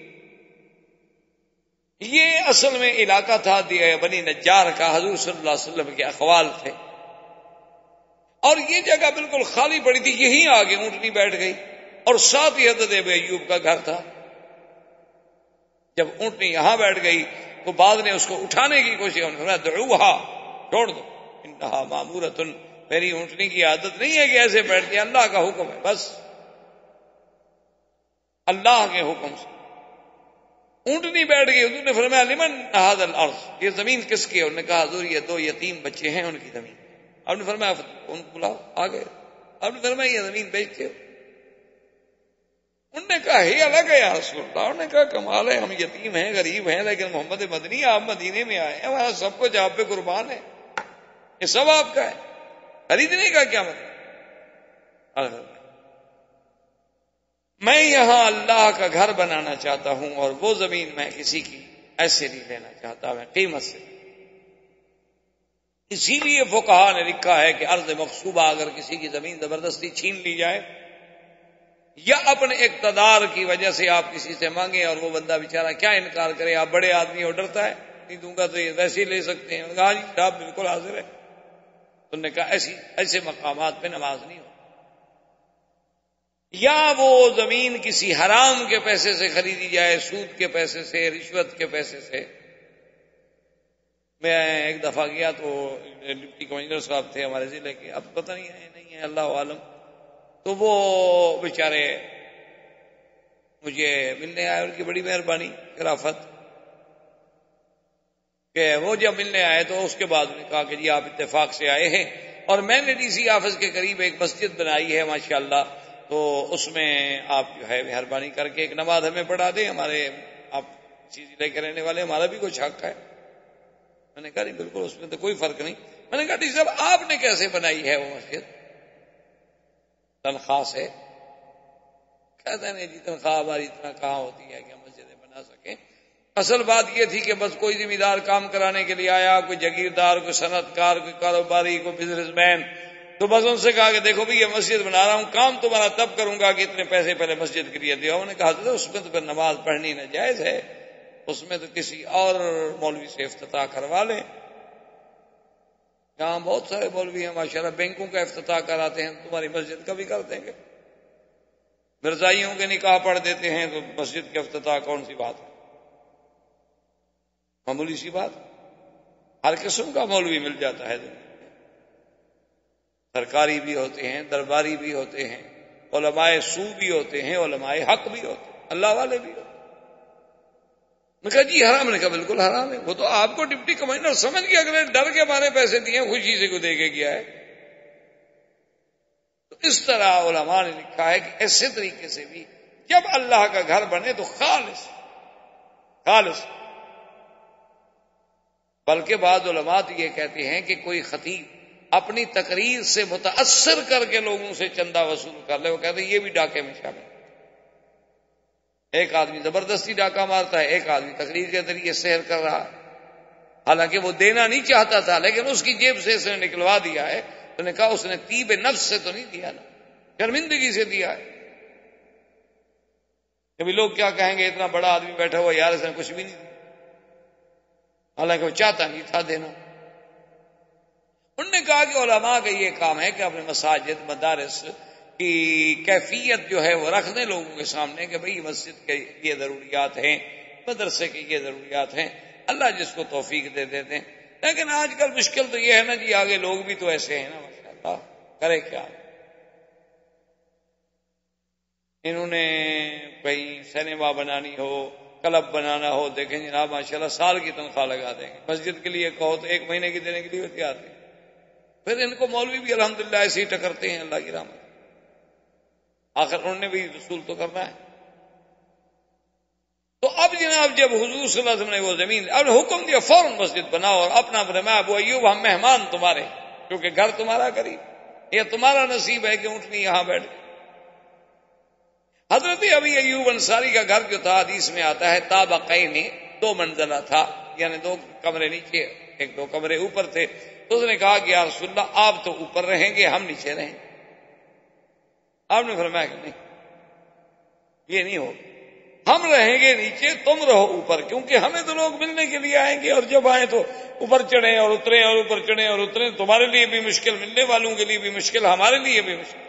یہ اصل میں علاقہ تھا بنی نجار کا، حضور صلی اللہ علیہ وسلم کے اقوال تھے، اور یہ جگہ بالکل خالی پڑی تھی۔ یہیں آگے اونٹنی بیٹھ گئی اور ساتھ ہی حضرت ابو ایوب کا گھر تھا۔ جب اونٹنی یہاں بیٹھ گئی تو بعد نے اس کو اٹھانے کی کوشش، انہوں نے فرمایا دعوہا، چھوڑ دو، انہا مامورۃ، میری اونٹنی کی عادت نہیں ہے کہ ایسے بیٹھتی ہے، اللہ کا حکم ہے، بس اللہ کے حکم سے اونٹنی بیٹھ گئی۔ حضور نے فرمایا لمن ھذا الارض، یہ زمین کس کی ہے؟ انہوں نے کہا حضور یہ 2 یتیم بچے ہیں، ان کی زمین۔ آپ نے فرمایا ان کو بلاؤ، آ گئے۔ آپ نے فرمایا یہ زمین بیچتے ہو؟ انہوں نے کہا ہی الگ ہے یا رسول اللہ۔ انہوں نے کہا کمال ہے، ہم یتیم ہیں، غریب ہیں، لیکن محمد مدنی آپ مدینے میں آئے ہیں، وہاں سب کچھ آپ پہ قربان ہے، یہ سب آپ کا ہے، خریدنے کا کیا مطلب؟ میں یہاں اللہ کا گھر بنانا چاہتا ہوں اور وہ زمین میں کسی کی ایسے نہیں لینا چاہتا، میں قیمت سے۔ اسی لیے فقہا نے لکھا ہے کہ ارض مغصوبہ اگر کسی کی زمین زبردستی چھین لی جائے یا اپنے اقتدار کی وجہ سے آپ کسی سے مانگیں اور وہ بندہ بیچارہ کیا انکار کرے، آپ بڑے آدمی ہو، ڈرتا ہے نہیں دوں گا تو یہ ویسے ہی لے سکتے ہیں، کہا جی صاحب بالکل حاضر ہے۔ انہوں نے کہا ایسے مقامات پہ نماز نہیں ہو۔ یا وہ زمین کسی حرام کے پیسے سے خریدی جائے، سود کے پیسے سے، رشوت کے پیسے سے۔ میں ایک دفعہ گیا تو ڈپٹی کمشنر صاحب تھے ہمارے ضلع کے، اب پتہ نہیں ہے نہیں ہے اللہ عالم، تو وہ بیچارے مجھے ملنے آئے، ان کی بڑی مہربانی شرافت کہ وہ جب ملنے آئے تو اس کے بعد انہوں نے کہا کہ جی آپ اتفاق سے آئے ہیں اور میں نے ڈی سی آفس کے قریب ایک مسجد بنائی ہے ماشاءاللہ، تو اس میں آپ جو ہے مہربانی کر کے ایک نماز ہمیں پڑھا دیں، ہمارے آپ اسی ضلع کے رہنے والے، ہمارا بھی کچھ حق ہے۔ میں نے کہا نہیں بالکل اس میں تو کوئی فرق نہیں۔ میں نے کہا ڈی صاحب آپ نے کیسے بنائی ہے وہ مسجد؟ تنخواہ سے؟ کہتے ہیں جی تنخواہ ہماری اتنا کہاں ہوتی ہے کہ ہم مسجدیں بنا سکیں، اصل بات یہ تھی کہ بس کوئی ذمہ دار کام کرانے کے لیے آیا، کوئی جاگیردار، کوئی صنعت کار، کوئی کاروباری، کوئی بزنس مین، تو بس ان سے کہا کہ دیکھو بھی یہ مسجد بنا رہا ہوں، کام تمہارا تب کروں گا کہ اتنے پیسے پہلے مسجد کے لیے دیا۔ انہوں نے کہا اس میں تو پھر نماز پڑھنی ناجائز ہے، اس میں تو کسی اور مولوی سے افتتاح کروا لیں۔ یہاں بہت سارے مولوی ہیں ماشاءاللہ، بینکوں کا افتتاح کراتے ہیں، تمہاری مسجد کا بھی کر دیں گے۔ مرزائیوں کے نکاح پڑھ دیتے ہیں تو مسجد کے افتتاح کون سی بات ہے؟ معمولی سی بات، ہر قسم کا مولوی مل جاتا ہے دنیا میں، سرکاری بھی ہوتے ہیں، درباری بھی ہوتے ہیں، علماء سو بھی ہوتے ہیں، علماء حق بھی ہوتے ہیں، اللہ والے بھی ہوتے ہیں۔ میں کہا جی حرام؟ نے کہا بالکل حرام ہے، وہ تو آپ کو ڈپٹی کمشنر سمجھ کے اگلے ڈر کے مارے پیسے دیے، خوشی سے کو دے کے گیا ہے۔ تو اس طرح علماء نے لکھا ہے کہ ایسے طریقے سے بھی جب اللہ کا گھر بنے تو خالص خالص، بلکہ بعض علماء تو یہ کہتے ہیں کہ کوئی خطیب اپنی تقریر سے متاثر کر کے لوگوں سے چندہ وصول کر لے، وہ کہتے ہیں یہ بھی ڈاکے میں شامل ہے۔ ایک آدمی زبردستی ڈاکہ مارتا ہے، ایک آدمی تقریر کے ذریعے سحر کر رہا ہے، حالانکہ وہ دینا نہیں چاہتا تھا لیکن اس کی جیب سے اس نے نکلوا دیا ہے۔ تو نے کہا اس نے طیب نفس سے تو نہیں دیا نا، شرمندگی سے دیا ہے۔ کبھی لوگ کیا کہیں گے اتنا بڑا آدمی بیٹھا ہوا یار اس نے کچھ بھی نہیں دیا، حالانکہ وہ چاہتا نہیں تھا دینا۔ انہوں نے کہا کہ علماء کا یہ کام ہے کہ اپنے مساجد مدارس کی کیفیت جو ہے وہ رکھ دیں لوگوں کے سامنے کہ بھئی مسجد کے یہ ضروریات ہیں، مدرسے کی یہ ضروریات ہیں، اللہ جس کو توفیق دے دیتے ہیں۔ لیکن آج کل مشکل تو یہ ہے نا جی، آگے لوگ بھی تو ایسے ہیں نا ماشاءاللہ، کرے کیا؟ انہوں نے کہیں سینما بنانی ہو، کلب بنانا ہو، دیکھیں جناب ماشاءاللہ سال کی تنخواہ لگا دیں گے، مسجد کے لیے کہو تو 1 مہینے کی دینے کے لیے تیار ہیں۔ پھر ان کو مولوی بھی الحمدللہ ایسے ہی ٹکرتے ہیں، اللہ کی رحمت۔ آخر انہوں نے بھی رسول تو کرنا ہے. تو اب جناب جب حضور صلی اللہ علیہ وسلم نے وہ زمین اب حکم دیا فوراً مسجد بناؤ اور اپنا فرمایا ابو ایوب ہم مہمان تمہارے کیونکہ گھر تمہارا قریب یہ تمہارا نصیب ہے کہ اونٹنی یہاں بیٹھ گئی. حضرت ابی ایوب انصاری کا گھر جو تھا حدیث میں آتا ہے طابقین 2 منزلہ تھا یعنی 2 کمرے نیچے 1-2 کمرے اوپر تھے. تو اس نے کہا کہ یا رسول اللہ آپ تو اوپر رہیں گے ہم نیچے رہیں گے. آپ نے فرمایا کہ نہیں یہ نہیں ہوگا ہم رہیں گے نیچے تم رہو اوپر کیونکہ ہمیں تو لوگ ملنے کے لیے آئیں گے اور جب آئیں تو اوپر چڑھیں اور اتریں اور اوپر چڑھیں اور اتریں تمہارے لیے بھی مشکل ملنے والوں کے لیے بھی مشکل ہمارے لیے بھی مشکل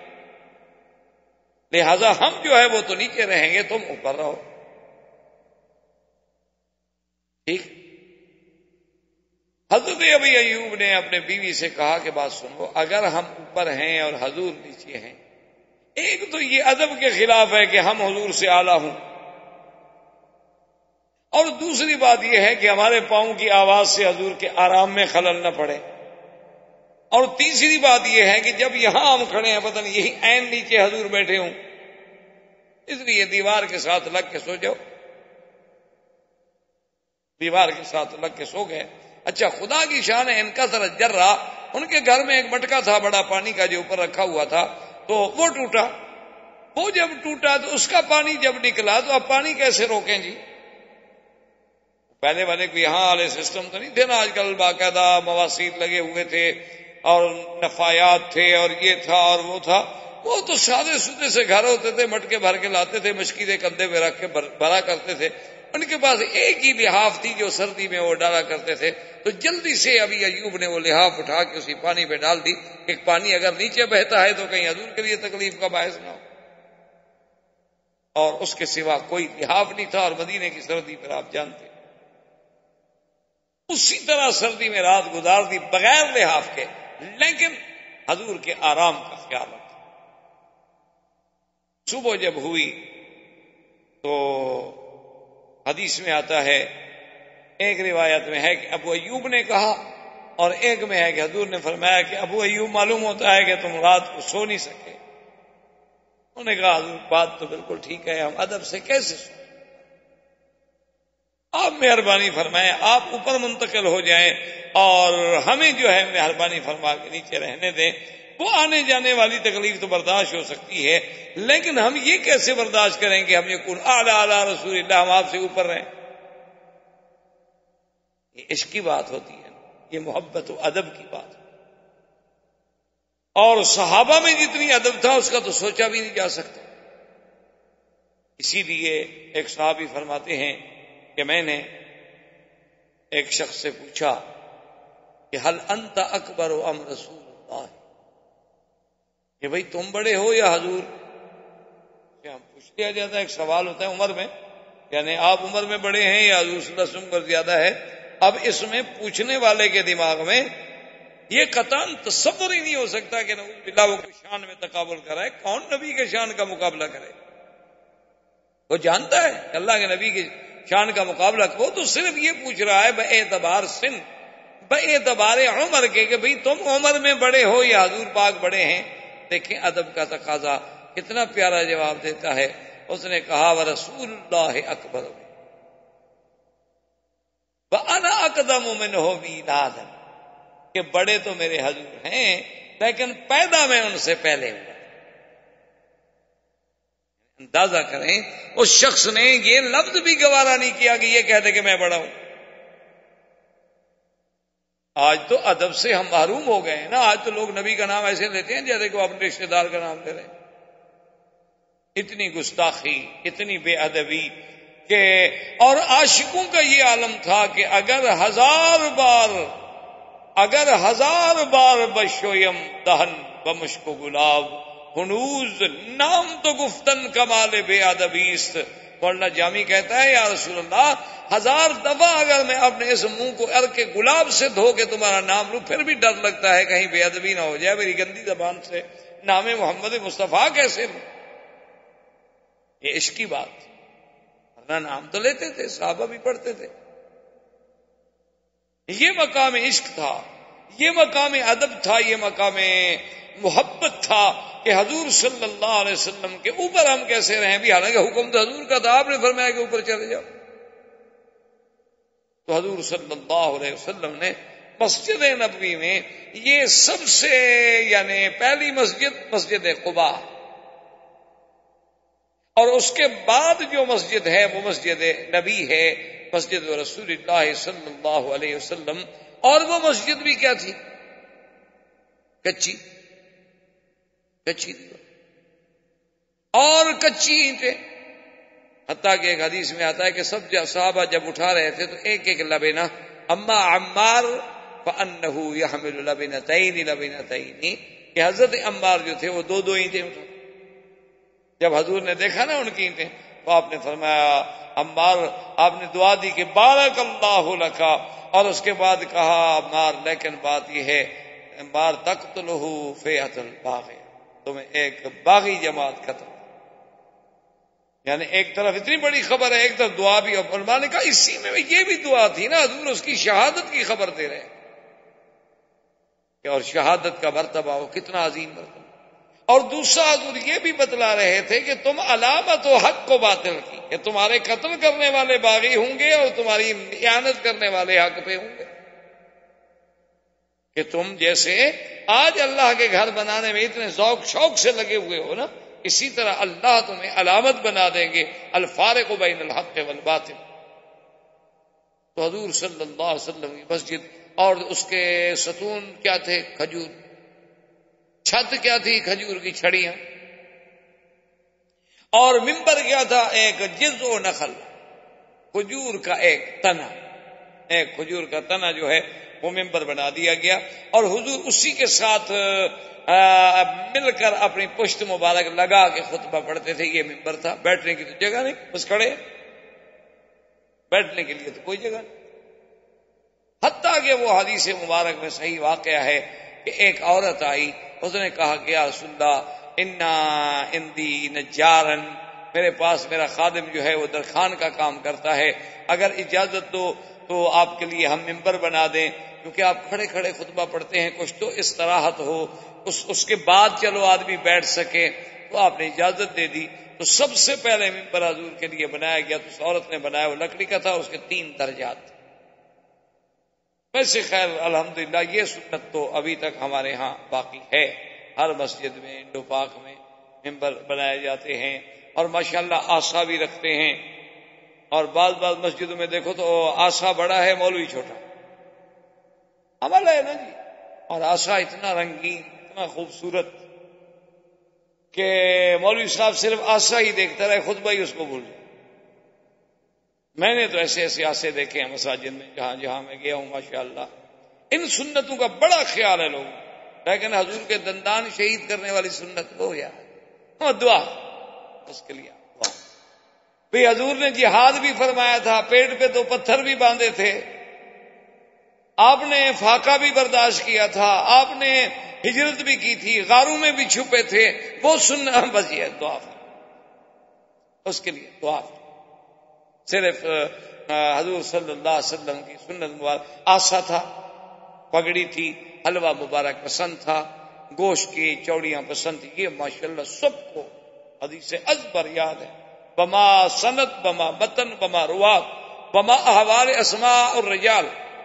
لہذا ہم جو ہے وہ تو نیچے رہیں گے تم اوپر رہو. ٹھیک. حضرت ابی ایوب نے اپنے بیوی سے کہا کہ بات سنو اگر ہم اوپر ہیں اور حضور نیچے ہیں ایک تو یہ ادب کے خلاف ہے کہ ہم حضور سے اعلیٰ ہوں اور دوسری بات یہ ہے کہ ہمارے پاؤں کی آواز سے حضور کے آرام میں خلل نہ پڑے اور تیسری بات یہ ہے کہ جب یہاں ہم کھڑے ہیں پتہ نہیں یہی عین نیچے حضور بیٹھے ہوں اس لیے دیوار کے ساتھ لگ کے سو جاؤ. دیوار کے ساتھ لگ کے سو گئے. اچھا خدا کی شان ہے ان کا ذرا جرا ان کے گھر میں ایک مٹکا تھا بڑا پانی کا جو اوپر رکھا ہوا تھا تو وہ ٹوٹا. وہ جب ٹوٹا تو اس کا پانی جب نکلا تو اب پانی کیسے روکیں جی. پہلے والے کو یہاں والے سسٹم تو نہیں تھے نا آج کل باقاعدہ مواسیر لگے ہوئے تھے اور نفایات تھے اور یہ تھا اور وہ تھا. وہ تو سادے سودے سے گھر ہوتے تھے مٹکے بھر کے لاتے تھے مشکیلیں کندھے پہ رکھ کے بھرا کرتے تھے. ان کے پاس ایک ہی لحاف تھی جو سردی میں وہ ڈالا کرتے تھے تو جلدی سے ابھی ایوب نے وہ لحاف اٹھا کے اسی پانی پہ ڈال دی کہ پانی اگر نیچے بہتا ہے تو کہیں حضور کے لیے تکلیف کا باعث نہ ہو. اور اس کے سوا کوئی لحاف نہیں تھا اور مدینے کی سردی پر آپ جانتے اسی طرح سردی میں رات گزار دی بغیر لحاف کے لیکن حضور کے آرام کا خیال رکھا. صبح جب ہوئی تو حدیث میں آتا ہے ایک روایت میں ہے کہ ابو ایوب نے کہا اور ایک میں ہے کہ حضور نے فرمایا کہ ابو ایوب معلوم ہوتا ہے کہ تم رات کو سو نہیں سکے. انہوں نے کہا حضور بات تو بالکل ٹھیک ہے ہم ادب سے کیسے سو آپ مہربانی فرمائیں آپ اوپر منتقل ہو جائیں اور ہمیں جو ہے مہربانی فرما کے نیچے رہنے دیں. وہ آنے جانے والی تکلیف تو برداشت ہو سکتی ہے لیکن ہم یہ کیسے برداشت کریں کہ ہم یہ کون اعلیٰ اعلیٰ رسول اللہ ہم آپ سے اوپر رہیں. یہ عشق کی بات ہوتی ہے یہ محبت و ادب کی بات اور صحابہ میں جتنی ادب تھا اس کا تو سوچا بھی نہیں جا سکتا. اسی لیے ایک صحابی فرماتے ہیں کہ میں نے ایک شخص سے پوچھا کہ حل انت اکبر ام رسول اللہ کہ بھئی تم بڑے ہو یا حضور. کیا پوچھ لیا جاتا ہے ایک سوال ہوتا ہے عمر میں یعنی آپ عمر میں بڑے ہیں یا حضور صلی اللہ علیہ وسلم پر زیادہ ہے. اب اس میں پوچھنے والے کے دماغ میں یہ قطعاً تصور ہی نہیں ہو سکتا کہ نعوذ باللہ وہ کوئی شان میں تقابل کرائے. کون نبی کے شان کا مقابلہ کرے. وہ جانتا ہے کہ اللہ کے نبی کی شان کا مقابلہ وہ تو صرف یہ پوچھ رہا ہے باعتبار سن باعتبار عمر کے کہ بھئی تم عمر میں بڑے ہو یا حضور پاک بڑے ہیں. دیکھیں ادب کا تقاضا کتنا پیارا جواب دیتا ہے. اس نے کہا ورسول اللہ اکبر وَأَنَا أَقْدَمُ مِنْهُ مِيلَادًا کہ بڑے تو میرے حضور ہیں لیکن پیدا میں ان سے پہلے ہوا. اندازہ کریں اس شخص نے یہ لفظ بھی گوارا نہیں کیا کہ یہ کہہ دے کہ میں بڑا ہوں. آج تو ادب سے ہم محروم ہو گئے ہیں نا. آج تو لوگ نبی کا نام ایسے لیتے ہیں جیسے کہ اپنے رشتے دار کا نام لے رہے ہیں. اتنی گستاخی اتنی بے ادبی کہ اور عاشقوں کا یہ عالم تھا کہ اگر ہزار بار بشویم دہن بمشک و گلاب ہنوز نام تو گفتن کمال بے ادبیست. مولانا جامی کہتا ہے یا رسول اللہ 1000 دفعہ اگر میں اپنے اس منہ کو عرق گلاب سے دھو کے تمہارا نام لوں پھر بھی ڈر لگتا ہے کہیں بے ادبی نہ ہو جائے میری گندی زبان سے نام محمد مصطفیٰ کیسے لوں. یہ عشق کی بات. ورنہ نام تو لیتے تھے صحابہ بھی پڑھتے تھے. یہ مقام عشق تھا یہ مقام ادب تھا یہ مقام محبت تھا کہ حضور صلی اللہ علیہ وسلم کے اوپر ہم کیسے رہیں بھی، حالانکہ حکم تو حضور کا تھا، آپ نے فرمایا کہ اوپر چلے جاؤ. تو حضور صلی اللہ علیہ وسلم نے مسجد نبوی میں یہ سب سے یعنی پہلی مسجد قباء، اور اس کے بعد جو مسجد ہے وہ مسجد نبی ہے، مسجد رسول اللہ صلی اللہ علیہ وسلم. اور وہ مسجد بھی کیا تھی؟ کچی اور کچی اینٹیں. حتیٰ کہ ایک حدیث میں آتا ہے کہ سب صحابہ جب اٹھا رہے تھے تو ایک ایک لبنہ، اما عمار فانه يحمل لبنتين، کہ حضرت عمار جو تھے وہ دو دو اینٹیں اٹھا. جب حضور نے دیکھا نا ان کی اینٹیں تو آپ نے فرمایا عمار، آپ نے دعا دی کہ بارک اللہ لک، اور اس کے بعد کہا عمار لیکن بات یہ ہے عمار تقتلہ فئۃ الباغی، تمہیں ایک باغی جماعت قتل. یعنی ایک طرف اتنی بڑی خبر ہے، ایک طرف دعا بھی. اور علماء نے کہا اسی میں یہ بھی دعا تھی نا، حضور اس کی شہادت کی خبر دے رہے ہیں کہ اور شہادت کا مرتبہ وہ کتنا عظیم مرتبہ. اور دوسرا حضور یہ بھی بتلا رہے تھے کہ تم علامت و حق و باطل کی، کہ تمہارے قتل کرنے والے باغی ہوں گے اور تمہاری اعانت کرنے والے حق پہ ہوں گے. کہ تم جیسے آج اللہ کے گھر بنانے میں اتنے ذوق شوق سے لگے ہوئے ہو نا، اسی طرح اللہ تمہیں علامت بنا دیں گے، الفارق بین الحق والباطل. تو حضور صلی اللہ علیہ وسلم کی مسجد، اور اس کے ستون کیا تھے؟ کھجور. چھت کیا تھی؟ کھجور کی چھڑیاں. اور منبر کیا تھا؟ ایک جذع نخل، کھجور کا ایک تنا، ایک کھجور کا تنا جو ہے وہ منبر بنا دیا گیا. اور حضور اسی کے ساتھ مل کر اپنی پشت مبارک لگا کے خطبہ پڑھتے تھے. یہ منبر تھا، بیٹھنے کی تو جگہ نہیں، بس کھڑے، بیٹھنے کے لیے تو کوئی جگہ نہیں. حتیٰ کہ وہ حدیث مبارک میں صحیح واقعہ ہے کہ ایک عورت آئی، اس نے کہا کہ یا رسول اللہ انا عندی نجارن، میرے پاس میرا خادم جو ہے وہ درخان کا کام کرتا ہے، اگر اجازت دو تو آپ کے لیے ہم منبر بنا دیں، کیونکہ آپ کھڑے کھڑے خطبہ پڑھتے ہیں، کچھ تو استراحت ہو، اس کے بعد چلو آدمی بیٹھ سکے. تو آپ نے اجازت دے دی. تو سب سے پہلے منبر حضور کے لیے بنایا گیا، تو اس عورت نے بنایا، وہ لکڑی کا تھا، اس کے 3 درجات. ویسے خیر الحمدللہ یہ سنت تو ابھی تک ہمارے ہاں باقی ہے، ہر مسجد میں انڈو پاک میں منبر بنائے جاتے ہیں، اور ماشاءاللہ آسا بھی رکھتے ہیں. اور بعض مسجدوں میں دیکھو تو آسا بڑا ہے، مولوی چھوٹا. عمل ہے نا جی. اور آسا اتنا رنگین، اتنا خوبصورت کہ مولوی صاحب صرف آسا ہی دیکھتا رہے، خطبہ ہی اس کو بھول جائے. میں نے تو ایسے ایسے آسے دیکھے ہیں مساجد میں جہاں میں گیا ہوں. ماشاءاللہ ان سنتوں کا بڑا خیال ہے لوگوں، لیکن حضور کے دندان شہید کرنے والی سنت وہ یار دعا، اس کے لیے دعا. بھئی حضور نے جہاد بھی فرمایا تھا، پیٹ پہ 2 پتھر بھی باندھے تھے، آپ نے فاقہ بھی برداشت کیا تھا، آپ نے ہجرت بھی کی تھی، غاروں میں بھی چھپے تھے، وہ سننا بس یہ دعا، اس کے لیے دعا. صرف حضور صلی اللہ علیہ وسلم کی سنت مبارک آسا تھا، پگڑی تھی، حلوہ مبارک پسند تھا، گوشت کی چوڑیاں پسند تھی. یہ ماشاءاللہ سب کو حدیث ازبر یاد ہے، بما سند، بما متن، بما روات، بما احوال اسماء اور رجال.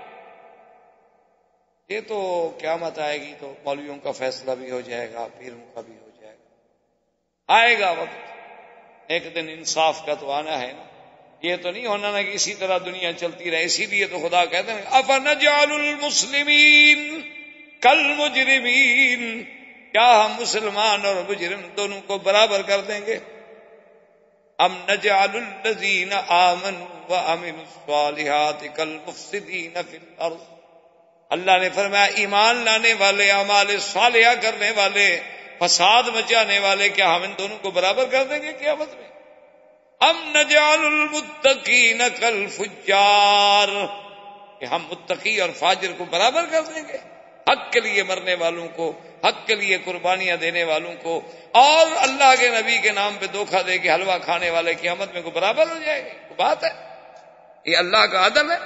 یہ تو قیامت آئے گی تو مولویوں کا فیصلہ بھی ہو جائے گا، پیروں کا بھی ہو جائے گا. آئے گا وقت، ایک دن انصاف کا تو آنا ہے نا. یہ تو نہیں ہونا نا کہ اسی طرح دنیا چلتی رہے. اسی لیے تو خدا کہتے ہیں افنجعل المسلمین کالمجرمین، کیا ہم مسلمان اور مجرم دونوں کو برابر کر دیں گے؟ ام نجعل الذین آمنوا وعملوا الصالحات کالمفسدین فی الارض. اللہ نے فرمایا ایمان لانے والے، اعمال صالحہ کرنے والے، فساد مچانے والے، کیا ہم ان دونوں کو برابر کر دیں گے قیامت میں؟ ام نجعل المتقین کالفجار، کہ ہم متقی اور فاجر کو برابر کر دیں گے؟ حق کے لیے مرنے والوں کو، حق کے لیے قربانیاں دینے والوں کو، اور اللہ کے نبی کے نام پہ دھوکہ دے کے حلوہ کھانے والے قیامت میں کو برابر ہو جائے گے؟ وہ بات ہے، یہ اللہ کا عدل ہے،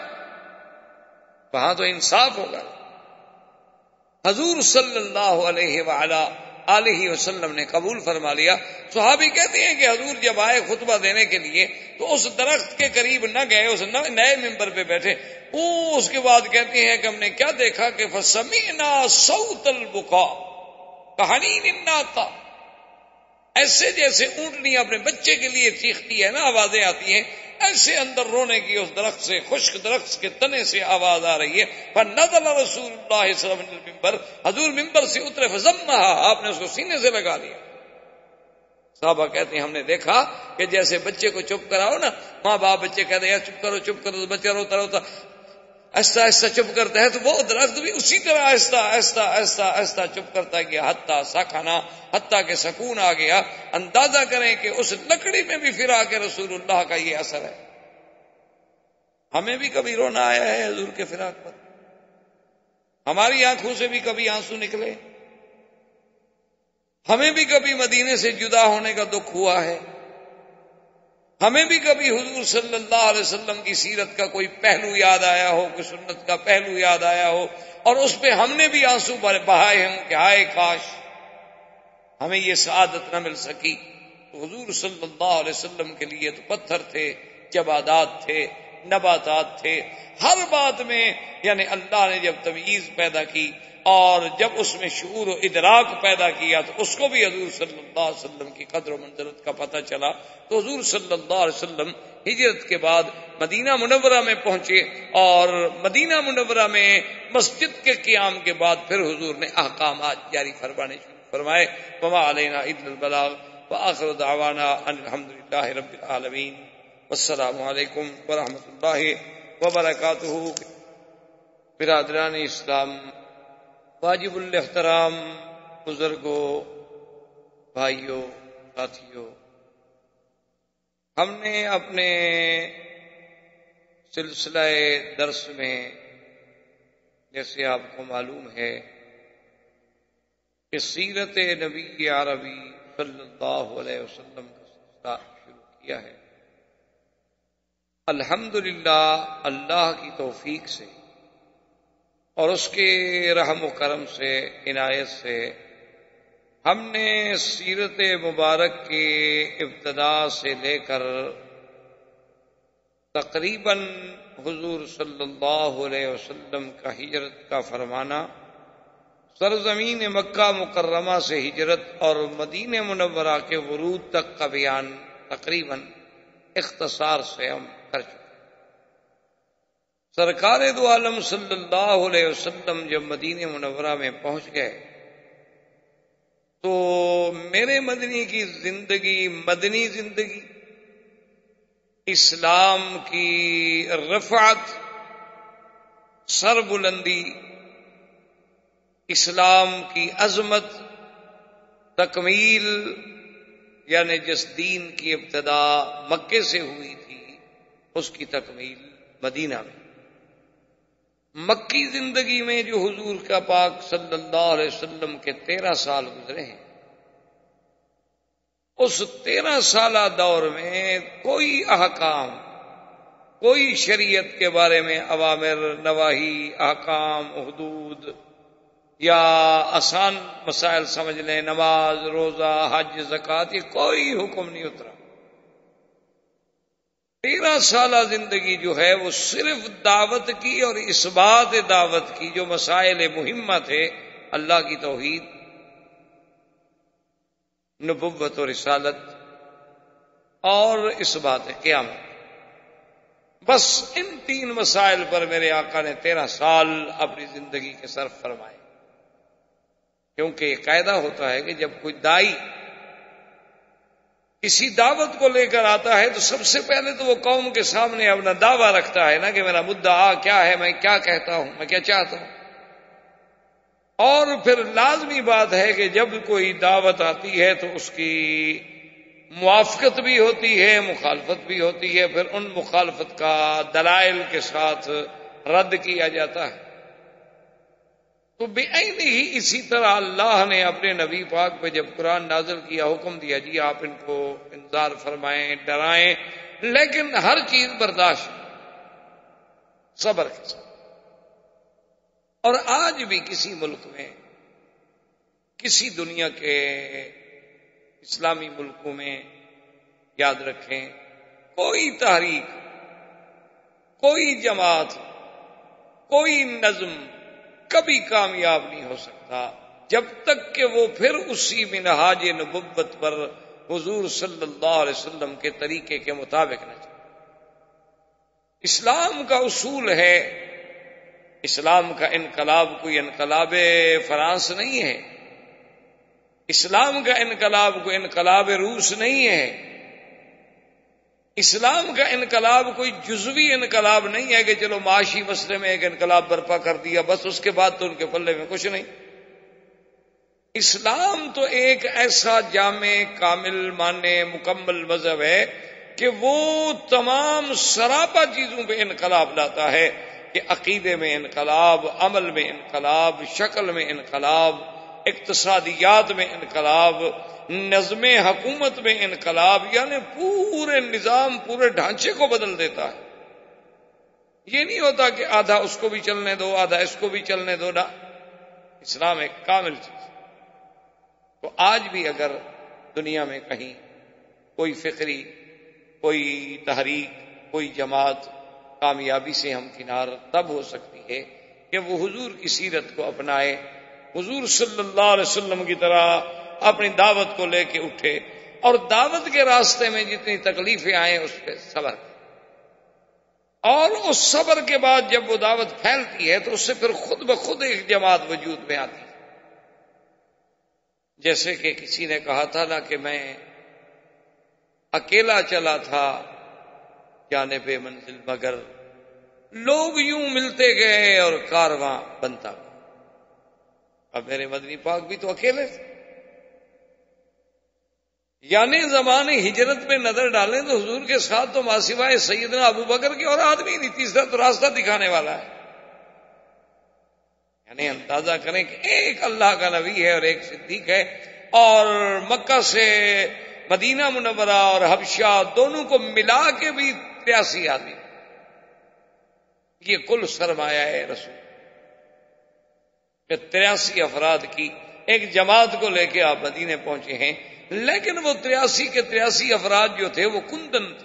وہاں تو انصاف ہوگا. حضور صلی اللہ علیہ وآلہ آلہ وسلم نے قبول فرما لیا۔ صحابی کہتے ہیں کہ حضور جب آئے خطبہ دینے کے لیے تو اس درخت کے قریب نہ گئے، اس نئے ممبر پہ بیٹھے۔ اس کے بعد کہتے ہیں کہ ہم نے کیا دیکھا کہ فسمعنا صوت البکاء کحنین الناقہ، ایسے جیسے اونٹنی اپنے بچے کے لیے چیختی ہے نا، آوازیں آتی ہیں، ایسے اندر رونے کی اس درخت سے، خشک درخت کے تنے سے آواز آ رہی ہے۔ فنزل رسول اللہ صلی اللہ علیہ وسلم المنبر، حضور ممبر سے اترے، فضمها، آپ نے اس کو سینے سے لگا لیا۔ صحابہ کہتے ہیں ہم نے دیکھا کہ جیسے بچے کو چپ کراؤ نا، ماں باپ بچے کہتے ہیں چپ کرو چپ کرو، تو بچہ روتا روتا آہستہ آہستہ چپ کرتا ہے، تو وہ درخت بھی اسی طرح آہستہ آہستہ آہستہ آہستہ چپ کرتا گیا، حتیٰ سکنا، حتیٰ کہ سکون آ گیا۔ اندازہ کریں کہ اس لکڑی میں بھی پھر آ کے رسول اللہ کا یہ اثر ہے۔ ہمیں بھی کبھی رونا آیا ہے حضور کے فراق پر؟ ہماری آنکھوں سے بھی کبھی آنسو نکلے؟ ہمیں بھی کبھی مدینے سے جدا ہونے کا دکھ ہوا ہے؟ ہمیں بھی کبھی حضور صلی اللہ علیہ وسلم کی سیرت کا کوئی پہلو یاد آیا ہو، کوئی سنت کا پہلو یاد آیا ہو، اور اس پہ ہم نے بھی آنسو بہائے ہوں کہ ہائے کاش ہمیں یہ سعادت نہ مل سکی؟ تو حضور صلی اللہ علیہ وسلم کے لیے تو پتھر تھے، جمادات تھے، نباتات تھے، ہر بات میں یعنی اللہ نے جب تمییز پیدا کی اور جب اس میں شعور و ادراک پیدا کیا تو اس کو بھی حضور صلی اللہ علیہ وسلم کی قدر و منزلت کا پتہ چلا۔ تو حضور صلی اللہ علیہ وسلم ہجرت کے بعد مدینہ منورہ میں پہنچے، اور مدینہ منورہ میں مسجد کے قیام کے بعد پھر حضور نے احکامات جاری فرمانے شروع فرمائے۔ وما علینا الا البلاغ وآخر دعوانا ان الحمد للہ رب العالمین، والسلام علیکم ورحمۃ اللہ وبرکاتہ۔ برادران اسلام، واجب الاحترام بزرگوں، بھائیوں، ساتھیوں، ہم نے اپنے سلسلہ درس میں جیسے آپ کو معلوم ہے کہ سیرت نبی عربی صلی اللہ علیہ وسلم کا سلسلہ شروع کیا ہے۔ الحمدللہ اللہ کی توفیق سے اور اس کے رحم و کرم سے، عنایت سے، ہم نے سیرت مبارک کی ابتدا سے لے کر تقریباً حضور صلی اللہ علیہ وسلم کا ہجرت کا فرمانا، سرزمین مکہ مکرمہ سے ہجرت اور مدینہ منورہ کے ورود تک کا بیان تقریباً اختصار سے ہم کر چکے۔ سرکار دو عالم صلی اللہ علیہ وسلم جب مدینہ منورہ میں پہنچ گئے تو میرے مدنی کی زندگی، مدنی زندگی، اسلام کی رفعت، سر بلندی، اسلام کی عظمت، تکمیل، یعنی جس دین کی ابتدا مکے سے ہوئی تھی اس کی تکمیل مدینہ میں۔ مکی زندگی میں جو حضور کا پاک صلی اللہ علیہ وسلم کے 13 سال گزرے ہیں، اس 13 سالہ دور میں کوئی احکام، کوئی شریعت کے بارے میں اوامر، نواہی، احکام، حدود یا آسان مسائل سمجھ لیں، نماز، روزہ، حج، زکوٰۃ، یہ کوئی حکم نہیں اترا۔ 13 سالہ زندگی جو ہے وہ صرف دعوت کی اور اثبات دعوت کی، جو مسائل مہمہ تھے، اللہ کی توحید، نبوت و رسالت اور اثبات قیامت، بس ان 3 مسائل پر میرے آقا نے 13 سال اپنی زندگی کے صرف فرمائے۔ کیونکہ یہ قاعدہ ہوتا ہے کہ جب کوئی دائی کسی دعوت کو لے کر آتا ہے تو سب سے پہلے تو وہ قوم کے سامنے اپنا دعویٰ رکھتا ہے نا کہ میرا مدعا کیا ہے، میں کیا کہتا ہوں، میں کیا چاہتا ہوں۔ اور پھر لازمی بات ہے کہ جب کوئی دعوت آتی ہے تو اس کی موافقت بھی ہوتی ہے، مخالفت بھی ہوتی ہے، پھر ان مخالفت کا دلائل کے ساتھ رد کیا جاتا ہے۔ تو بعین ہی اسی طرح اللہ نے اپنے نبی پاک پہ جب قرآن نازل کیا، حکم دیا جی آپ ان کو انذار فرمائیں، ڈرائیں، لیکن ہر چیز برداشت، صبر کے ساتھ۔ اور آج بھی کسی ملک میں کسی دنیا کے اسلامی ملکوں میں یاد رکھیں، کوئی تحریک، کوئی جماعت، کوئی نظم کبھی کامیاب نہیں ہو سکتا جب تک کہ وہ پھر اسی منہاج نبوت پر حضور صلی اللہ علیہ وسلم کے طریقے کے مطابق نہ چلے۔ اسلام کا اصول ہے، اسلام کا انقلاب کوئی انقلاب فرانس نہیں ہے، اسلام کا انقلاب کوئی انقلاب روس نہیں ہے، اسلام کا انقلاب کوئی جزوی انقلاب نہیں ہے کہ چلو معاشی مسئلے میں ایک انقلاب برپا کر دیا بس اس کے بعد تو ان کے پلے میں کچھ نہیں۔ اسلام تو ایک ایسا جامع کامل معنی مکمل مذہب ہے کہ وہ تمام سراپا چیزوں پہ انقلاب لاتا ہے، کہ عقیدے میں انقلاب، عمل میں انقلاب، شکل میں انقلاب، اقتصادیات میں انقلاب، نظم حکومت میں انقلاب، یعنی پورے نظام، پورے ڈھانچے کو بدل دیتا ہے۔ یہ نہیں ہوتا کہ آدھا اس کو بھی چلنے دو، آدھا اس کو بھی چلنے دو، نہ، اسلام ایک کامل چیز۔ تو آج بھی اگر دنیا میں کہیں کوئی فکری، کوئی تحریک، کوئی جماعت کامیابی سے ہمکنار تب ہو سکتی ہے کہ وہ حضور کی سیرت کو اپنائے، حضور صلی اللہ علیہ وسلم کی طرح اپنی دعوت کو لے کے اٹھے، اور دعوت کے راستے میں جتنی تکلیفیں آئیں اس پہ صبر کرے، اور اس صبر کے بعد جب وہ دعوت پھیلتی ہے تو اس سے پھر خود بخود ایک جماعت وجود میں آتی ہے۔ جیسے کہ کسی نے کہا تھا نا کہ میں اکیلا چلا تھا جانب منزل، مگر لوگ یوں ملتے گئے اور کارواں بنتا گیا۔ اب میرے مدنی پاک بھی تو اکیلے تھے، یعنی زمانے ہجرت میں نظر ڈالیں تو حضور کے ساتھ تو ماسوائے سیدنا ابو بکر کے اور آدمی نہیں، تیسرا تو راستہ دکھانے والا ہے۔ یعنی اندازہ کریں کہ ایک اللہ کا نبی ہے اور ایک صدیق ہے، اور مکہ سے مدینہ منورہ اور حبشہ دونوں کو ملا کے بھی 83 آدمی، یہ کل سرمایہ ہے رسول کہ 83 افراد کی ایک جماعت کو لے کے آپ مدینے پہنچے ہیں۔ لیکن وہ 83 کے 83 افراد جو تھے وہ کندن تھے،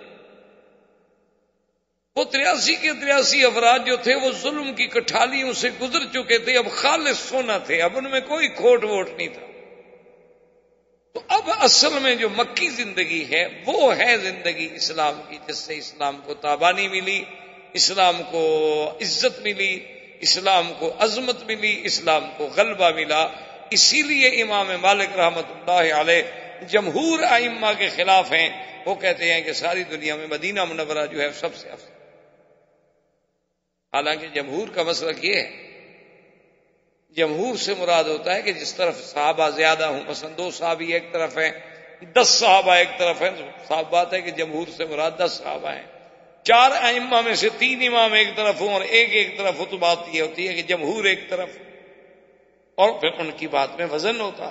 وہ 83 کے 83 افراد جو تھے وہ ظلم کی کٹھالیوں سے گزر چکے تھے، اب خالص سونا تھے، اب ان میں کوئی کھوٹ ووٹ نہیں تھا۔ تو اب اصل میں جو مکی زندگی ہے وہ ہے زندگی اسلام کی، جس سے اسلام کو تابانی ملی، اسلام کو عزت ملی، اسلام کو عظمت ملی، اسلام کو غلبہ ملا۔ اسی لیے امام مالک رحمۃ اللہ علیہ جمہور ائمہ کے خلاف ہیں، وہ کہتے ہیں کہ ساری دنیا میں مدینہ منورہ جو ہے سب سے افضل۔ حالانکہ جمہور کا مسلک یہ ہے، جمہور سے مراد ہوتا ہے کہ جس طرف صحابہ زیادہ ہوں، مثلا 2 صحابی ایک طرف ہیں، 10 صحابہ ایک طرف ہیں، صاف بات ہے کہ جمہور سے مراد 10 صحابہ ہیں۔ 4 ائمہ میں سے 3 امام ایک طرف ہوں اور ایک طرف ہو تو بات یہ ہوتی ہے کہ جمہور ایک طرف، اور پھر ان کی بات میں وزن ہوتا۔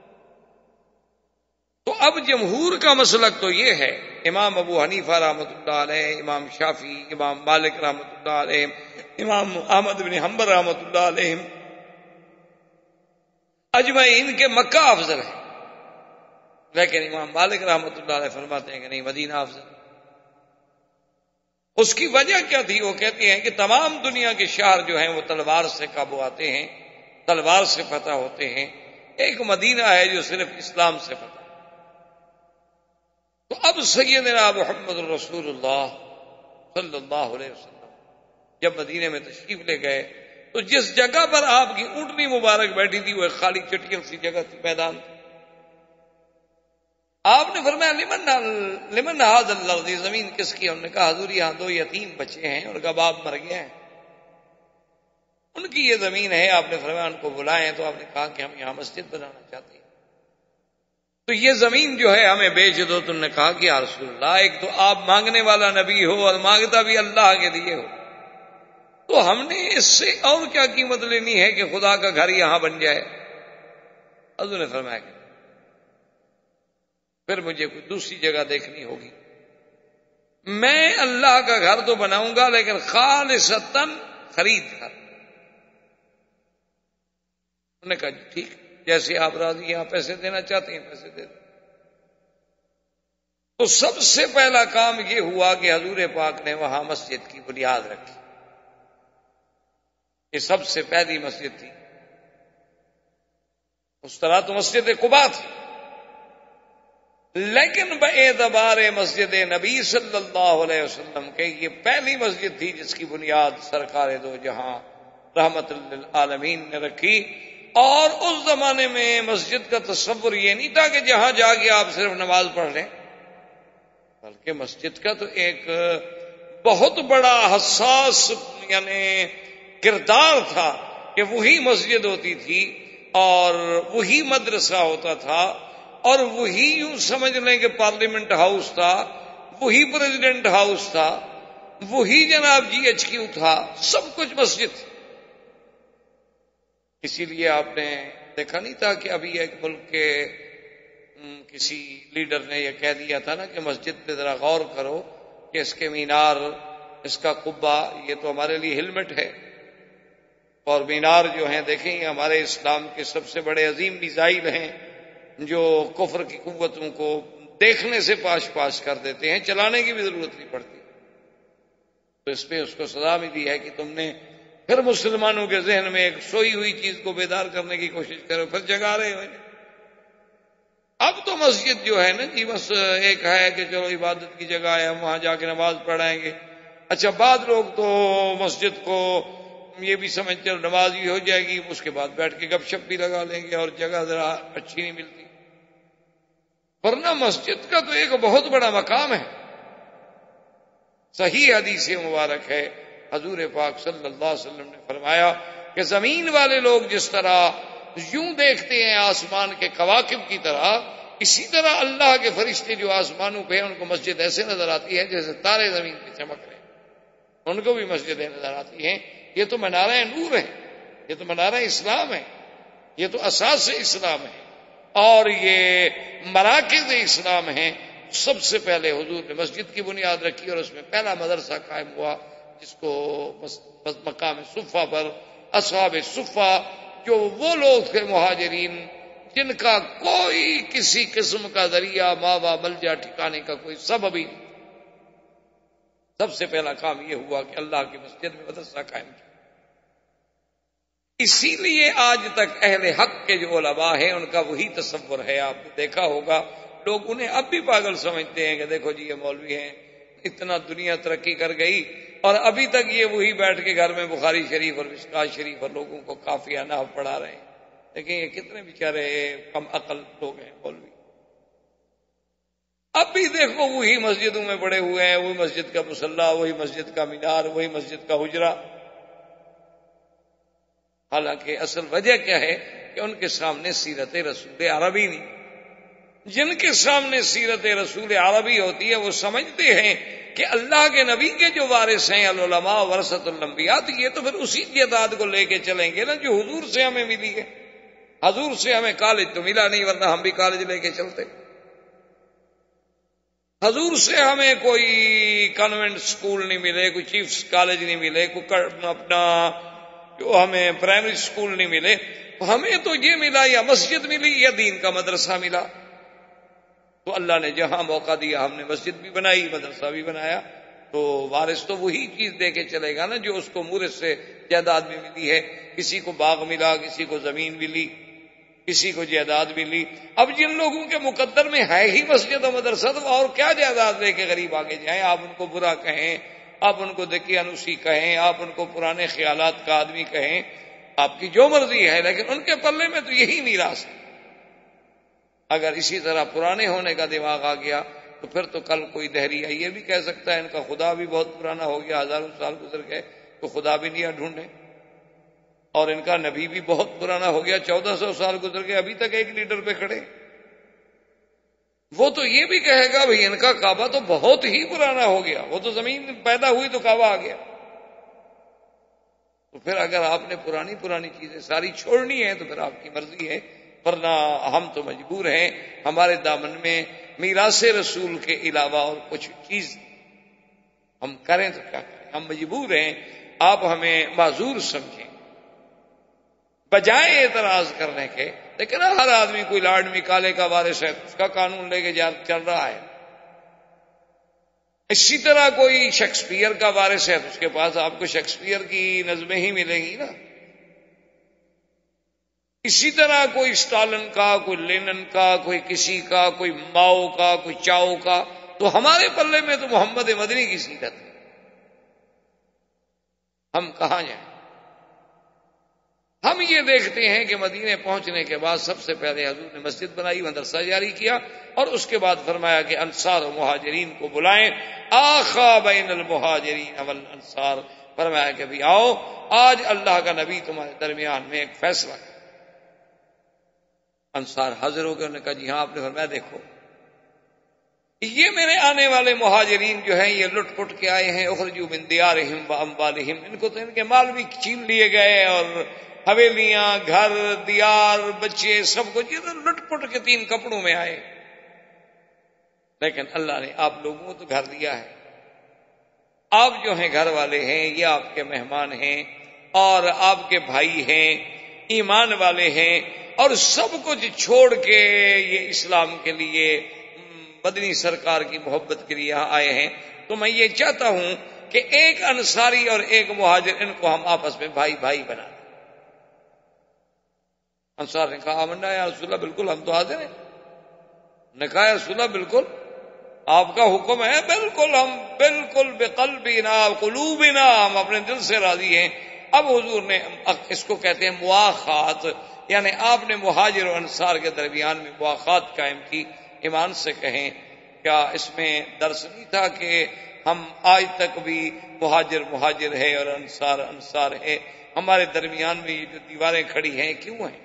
تو اب جمہور کا مسلک تو یہ ہے، امام ابو حنیفہ رحمۃ اللہ علیہ، امام شافعی، امام مالک رحمۃ اللہ علیہ، امام احمد بن حنبل رحمۃ اللہ علیہ، اجمعین کے مکہ افضل ہے، لیکن امام مالک رحمۃ اللہ علیہ فرماتے ہیں کہ نہیں، مدینہ افضل۔ اس کی وجہ کیا تھی؟ وہ کہتے ہیں کہ تمام دنیا کے شہر جو ہیں وہ تلوار سے قابو آتے ہیں، تلوار سے فتح ہوتے ہیں، ایک مدینہ ہے جو صرف اسلام سے فتح۔ تو اب سیدنا محمد رسول اللہ صلی اللہ علیہ وسلم جب مدینے میں تشریف لے گئے تو جس جگہ پر آپ کی اونٹنی مبارک بیٹھی تھی وہ ایک خالی چٹیل سی جگہ تھی، میدان تھی۔ آپ نے فرمایا لمن ھذا الارض، زمین کس کی؟ انہوں نے کہا حضور یہاں 2 یتیم بچے ہیں اور کا باپ مر گیا ہے، ان کی یہ زمین ہے۔ آپ نے فرمایا ان کو بلائیں، تو آپ نے کہا کہ ہم یہاں مسجد بنانا چاہتے ہیں، تو یہ زمین جو ہے ہمیں بیچ دو۔ تم نے کہا کہ یا رسول اللہ، ایک تو آپ مانگنے والا نبی ہو اور مانگتا بھی اللہ کے لیے ہو، تو ہم نے اس سے اور کیا قیمت لینی ہے کہ خدا کا گھر یہاں بن جائے؟ حضور نے فرمایا کہ پھر مجھے کوئی دوسری جگہ دیکھنی ہوگی، میں اللہ کا گھر تو بناؤں گا لیکن خالصتاً خرید کر۔ انہوں نے کہا ٹھیک، جیسے آپ راضی ہیں، آپ پیسے دینا چاہتے ہیں پیسے دے دیں۔ تو سب سے پہلا کام یہ ہوا کہ حضور پاک نے وہاں مسجد کی بنیاد رکھی۔ یہ سب سے پہلی مسجد تھی۔ اس طرح تو مسجد قباء تھی، لیکن باعتبار مسجد نبی صلی اللہ علیہ وسلم کے یہ پہلی مسجد تھی جس کی بنیاد سرکار دو جہاں رحمت للعالمین نے رکھی۔ اور اس زمانے میں مسجد کا تصور یہ نہیں تھا کہ جہاں جا کے آپ صرف نماز پڑھ لیں، بلکہ مسجد کا تو ایک بہت بڑا حساس یعنی کردار تھا کہ وہی مسجد ہوتی تھی اور وہی مدرسہ ہوتا تھا اور وہی یوں سمجھ لیں کہ پارلیمنٹ ہاؤس تھا، وہی پریزیڈنٹ ہاؤس تھا، وہی جناب جی ایچ کیو تھا، سب کچھ مسجد تھی۔ اسی لیے آپ نے دیکھا نہیں تھا کہ ابھی ایک ملک کے کسی لیڈر نے یہ کہہ دیا تھا نا کہ مسجد پہ ذرا غور کرو کہ اس کے مینار، اس کا قبہ، یہ تو ہمارے لیے ہیلمٹ ہے، اور مینار جو ہیں دیکھیں یہ ہمارے اسلام کے سب سے بڑے عظیم میزائل ہیں جو کفر کی قوتوں کو دیکھنے سے پاش پاش کر دیتے ہیں، چلانے کی بھی ضرورت نہیں پڑتی۔ تو اس پہ اس کو سزا ملی ہے کہ تم نے پھر مسلمانوں کے ذہن میں ایک سوئی ہوئی چیز کو بیدار کرنے کی کوشش کرو، پھر جگا رہے ہو۔ اب تو مسجد جو ہے نا جی بس ایک ہے کہ چلو عبادت کی جگہ ہے، ہم وہاں جا کے نماز پڑھائیں گے۔ اچھا بعض لوگ تو مسجد کو یہ بھی سمجھتے ہیں نماز بھی ہو جائے گی، اس کے بعد بیٹھ کے گپ شپ بھی لگا لیں گے اور جگہ ذرا اچھی نہیں ملتی، ورنہ مسجد کا تو ایک بہت بڑا مقام ہے۔ صحیح حدیث مبارک ہے، حضور پاک صلی اللہ علیہ وسلم نے فرمایا کہ زمین والے لوگ جس طرح یوں دیکھتے ہیں آسمان کے کواکب کی طرح، اسی طرح اللہ کے فرشتے جو آسمانوں پہ ہیں ان کو مسجد ایسے نظر آتی ہے جیسے تارے زمین پہ چمک رہے ہیں، ان کو بھی مسجدیں نظر آتی ہیں۔ یہ تو منارہ نور ہے، یہ تو منارہ اسلام ہے، یہ تو اساس اسلام ہے اور یہ مراکز اسلام ہیں۔ سب سے پہلے حضور نے مسجد کی بنیاد رکھی اور اس میں پہلا مدرسہ قائم ہوا جس کو مقام صفہ پر اصحاب صفہ، جو وہ لوگ تھے مہاجرین جن کا کوئی کسی قسم کا ذریعہ ماوا ملجا ٹھکانے کا کوئی سبب ہی نہیں، سب سے پہلا کام یہ ہوا کہ اللہ کی مسجد میں مدرسہ قائم کیا۔ اسی لیے آج تک اہل حق کے جو علماء ہیں ان کا وہی تصور ہے۔ آپ نے دیکھا ہوگا لوگ انہیں اب بھی پاگل سمجھتے ہیں کہ دیکھو جی یہ مولوی ہیں، اتنا دنیا ترقی کر گئی اور ابھی تک یہ وہی بیٹھ کے گھر میں بخاری شریف اور مشکات شریف اور لوگوں کو کافی نحو پڑھا رہے ہیں۔ لیکن یہ کتنے بیچارے کم عقل لوگ ہیں مولوی، اب بھی دیکھو وہی مسجدوں میں پڑے ہوئے ہیں، وہی مسجد کا مصلی، وہی مسجد کا مینار، وہی مسجد کا حجرہ۔ حالانکہ اصل وجہ کیا ہے کہ ان کے سامنے سیرت رسول عربی نہیں۔ جن کے سامنے سیرت رسول عربی ہوتی ہے وہ سمجھتے ہیں کہ اللہ کے نبی کے جو وارث ہیں العلماء ورثۃ الانبیاء، یہ تو پھر اسی جائیداد کو لے کے چلیں گے نا جو حضور سے ہمیں ملی ہے۔ حضور سے ہمیں کالج تو ملا نہیں ورنہ ہم بھی کالج لے کے چلتے۔ حضور سے ہمیں کوئی کانوینٹ سکول نہیں ملے، کوئی چیف کالج نہیں ملے، کوئی اپنا جو ہمیں پرائمری سکول نہیں ملے، ہمیں تو یہ ملا یا مسجد ملی یا دین کا مدرسہ ملا۔ تو اللہ نے جہاں موقع دیا ہم نے مسجد بھی بنائی، مدرسہ بھی بنایا، تو وارث تو وہی چیز دے کے چلے گا نا جو اس کو مورث سے جائیداد میں ملی ہے۔ کسی کو باغ ملا، کسی کو زمین ملی، کسی کو جائیداد ملی۔ اب جن لوگوں کے مقدر میں ہے ہی مسجد و مدرسہ تو اور کیا جائیداد لے کے غریب آگے جائیں؟ آپ ان کو برا کہیں، آپ ان کو دقیانوسی کہیں، آپ ان کو پرانے خیالات کا آدمی کہیں، آپ کی جو مرضی ہے، لیکن ان کے پلے میں تو یہی میراث ہے۔ اگر اسی طرح پرانے ہونے کا دماغ آ گیا تو پھر تو کل کوئی دہریہ یہ بھی کہہ سکتا ہے ان کا خدا بھی بہت پرانا ہو گیا، ہزاروں سال گزر گئے تو خدا بھی نہیں ڈھونڈے، اور ان کا نبی بھی بہت پرانا ہو گیا، 1400 سال گزر گئے ابھی تک ایک لیڈر پہ کھڑے۔ وہ تو یہ بھی کہے گا بھئی ان کا کعبہ تو بہت ہی پرانا ہو گیا، وہ تو زمین پیدا ہوئی تو کعبہ آ گیا۔ تو پھر اگر آپ نے پرانی چیزیں ساری چھوڑنی ہیں تو پھر آپ کی مرضی ہے، ورنہ ہم تو مجبور ہیں، ہمارے دامن میں میراث رسول کے علاوہ اور کچھ چیز ہم کریں تو کیا کریں، ہم مجبور ہیں۔ آپ ہمیں معذور سمجھیں، بجائے اعتراض کرنے کے لیکن ہر آدمی کوئی لاڈ مکالے کا وارث ہے، اس کا قانون لے کے چل رہا ہے. اسی طرح کوئی شیکسپیئر کا وارث ہے تو اس کے پاس آپ کو شیکسپیئر کی نظمیں ہی ملیں گی نا. اسی طرح کوئی اسٹالن کا، کوئی لینن کا، کوئی کسی کا، کوئی ماؤ کا، کوئی چاؤ کا. تو ہمارے پلے میں تو محمد مدنی کی سیرت ہے. ہم کہاں جائیں؟ ہم یہ دیکھتے ہیں کہ مدینے پہنچنے کے بعد سب سے پہلے حضور نے مسجد بنائی، مدرسہ جاری کیا، اور اس کے بعد فرمایا کہ انصار و مہاجرین کو بلائیں. آخا بین المہاجرین والانصار، فرمایا کہ بھی آؤ، آج اللہ کا نبی تمہارے درمیان میں ایک فیصلہ ہے. انصار حاضر ہو گئے، انہوں نے کہا جی ہاں. آپ نے فرمایا دیکھو یہ میرے آنے والے مہاجرین جو ہیں یہ لٹ پٹ کے آئے ہیں، اخرجوا من دیارہم واموالہم، ان کو تو ان کے مال بھی چھین لیے گئے، اور حویلیاں، گھر، دیار، بچے، سب کچھ یہ تو لٹ پٹ کے 3 کپڑوں میں آئے. لیکن اللہ نے آپ لوگوں کو تو گھر دیا ہے. آپ جو ہیں گھر والے ہیں، یہ آپ کے مہمان ہیں اور آپ کے بھائی ہیں، ایمان والے ہیں، اور سب کچھ چھوڑ کے یہ اسلام کے لیے، مدنی سرکار کی محبت کے لیے یہاں آئے ہیں. تو میں یہ چاہتا ہوں کہ ایک انصاری اور ایک مہاجر، ان کو ہم آپس میں بھائی بھائی بنا دیں. انصار نے کہا آمنا یا رسول اللہ، بالکل ہم تو حاضر ہیں. نے کہا یا رسول اللہ بالکل آپ کا حکم ہے، بالکل ہم بالکل بقلبنا قلوبنا، ہم اپنے دل سے راضی ہیں. اب حضور نے اس کو کہتے ہیں مواخات، یعنی آپ نے مہاجر و انصار کے درمیان میں مواخات قائم کی. ایمان سے کہیں کیا اس میں درس نہیں تھا کہ ہم آج تک بھی مہاجر مہاجر ہے اور انصار انصار ہے؟ ہمارے درمیان میں یہ جو دیواریں کھڑی ہیں کیوں ہیں؟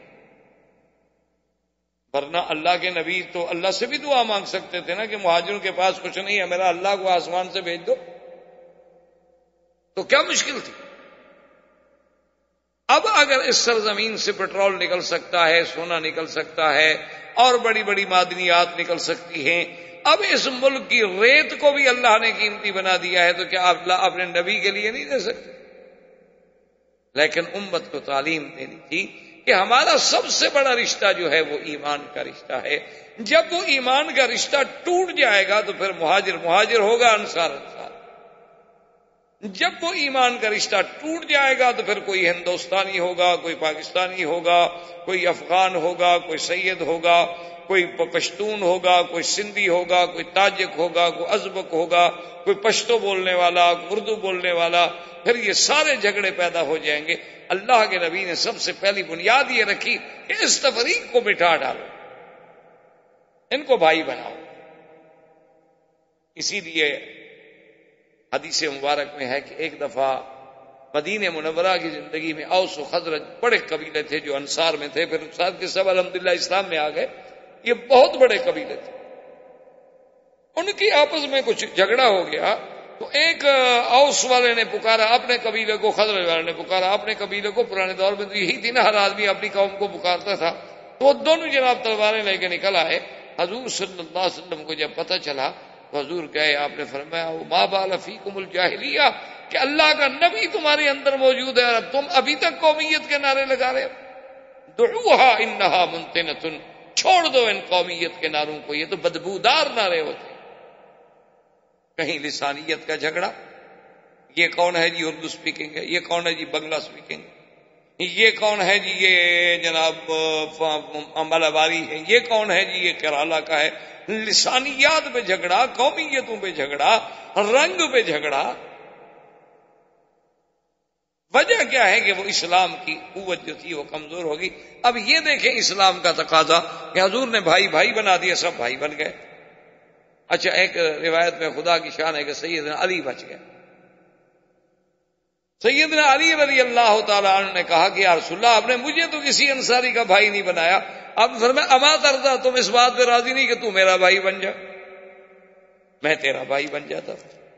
ورنہ اللہ کے نبی تو اللہ سے بھی دعا مانگ سکتے تھے نا کہ مہاجروں کے پاس کچھ نہیں ہے، میرا اللہ کو آسمان سے بھیج دو. تو کیا مشکل تھی؟ اب اگر اس سرزمین سے پیٹرول نکل سکتا ہے، سونا نکل سکتا ہے، اور بڑی بڑی معدنیات نکل سکتی ہیں، اب اس ملک کی ریت کو بھی اللہ نے قیمتی بنا دیا ہے، تو کیا اللہ اپنے نبی کے لیے نہیں دے سکتے؟ لیکن امت کو تعلیم دینی تھی کہ ہمارا سب سے بڑا رشتہ جو ہے وہ ایمان کا رشتہ ہے. جب وہ ایمان کا رشتہ ٹوٹ جائے گا تو پھر مہاجر مہاجر ہوگا، انصار انصار. جب وہ ایمان کا رشتہ ٹوٹ جائے گا تو پھر کوئی ہندوستانی ہوگا، کوئی پاکستانی ہوگا، کوئی افغان ہوگا، کوئی سید ہوگا، کوئی پشتون ہوگا، کوئی سندھی ہوگا، کوئی تاجک ہوگا، کوئی ازبک ہوگا، کوئی پشتو بولنے والا، اردو بولنے والا. پھر یہ سارے جھگڑے پیدا ہو جائیں گے. اللہ کے نبی نے سب سے پہلی بنیاد یہ رکھی کہ اس تفریق کو مٹا ڈالو، ان کو بھائی بناؤ. اسی لیے حدیث مبارک میں ہے کہ ایک دفعہ مدینہ منورہ کی زندگی میں اوس و خزرج بڑے قبیلے تھے جو انصار میں تھے، پھر انصار کے سب الحمدللہ اسلام میں آ گئے. یہ بہت بڑے قبیلے تھے، ان کی آپس میں کچھ جھگڑا ہو گیا. تو ایک اوس والے نے پکارا اپنے قبیلے کو، خزرج والے نے پکارا اپنے قبیلے کو. پرانے دور میں تو یہی تھی نا، ہر آدمی اپنی قوم کو پکارتا تھا. تو وہ دونوں جناب تلواریں لے کے نکل آئے. حضور صلی اللہ علیہ وسلم کو جب پتہ چلا تو حضور گئے، آپ نے فرمایا ما بال فیکم الجاہلیہ، کہ اللہ کا نبی تمہارے اندر موجود ہے اور تم ابھی تک قومیت کے نعرے لگا رہے ہو. دعوہا انہا منتنۃ، چھوڑ دو ان قومیت کے نعروں کو، یہ تو بدبودار نعرے ہوتے. کہیں لسانیت کا جھگڑا، یہ کون ہے جی اردو سپیکنگ ہے، یہ کون ہے جی بنگلہ سپیکنگ، یہ کون ہے جی یہ جناب مالاباری ہے، یہ کون ہے جی یہ کیرالہ کا ہے. لسانیات پہ جھگڑا، قومیتوں پہ جھگڑا، رنگ پہ جھگڑا. وجہ کیا ہے کہ وہ اسلام کی قوت جو تھی وہ کمزور ہوگی. اب یہ دیکھیں اسلام کا تقاضا کہ حضور نے بھائی بھائی بنا دیا، سب بھائی بن گئے. اچھا ایک روایت میں خدا کی شان ہے کہ سیدنا علی بچ گئے. سیدنا علی رضی اللہ تعالیٰ عنہ نے کہا کہ یا رسول اللہ آپ نے مجھے تو کسی انصاری کا بھائی نہیں بنایا. اب فرمایا اما ترضا، تم اس بات پہ راضی نہیں کہ تو میرا بھائی بن جا، میں تیرا بھائی بن جاتا.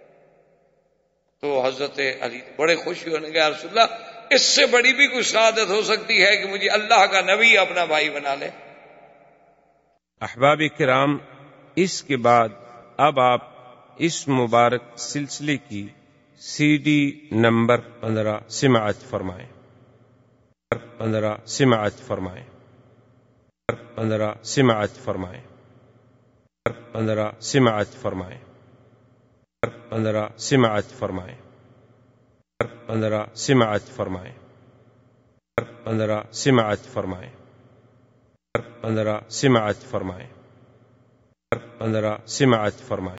تو حضرت علی بڑے خوش ہونے گئے، یا رسول اللہ اس سے بڑی بھی کوئی سعادت ہو سکتی ہے کہ مجھے اللہ کا نبی اپنا بھائی بنا لے. احباب کرام، اس کے بعد اب آپ اس مبارک سلسلے کی سی ڈی نمبر 15 سماعت فرمائیں. 15 سماعت فرمائیں 15 سماعت فرمائیں 15 سماعت فرمائیں 15 سماعت فرمائیں 15 سماعت فرمائیں 15 سماعت فرمائیں 15 سماعت فرمائیں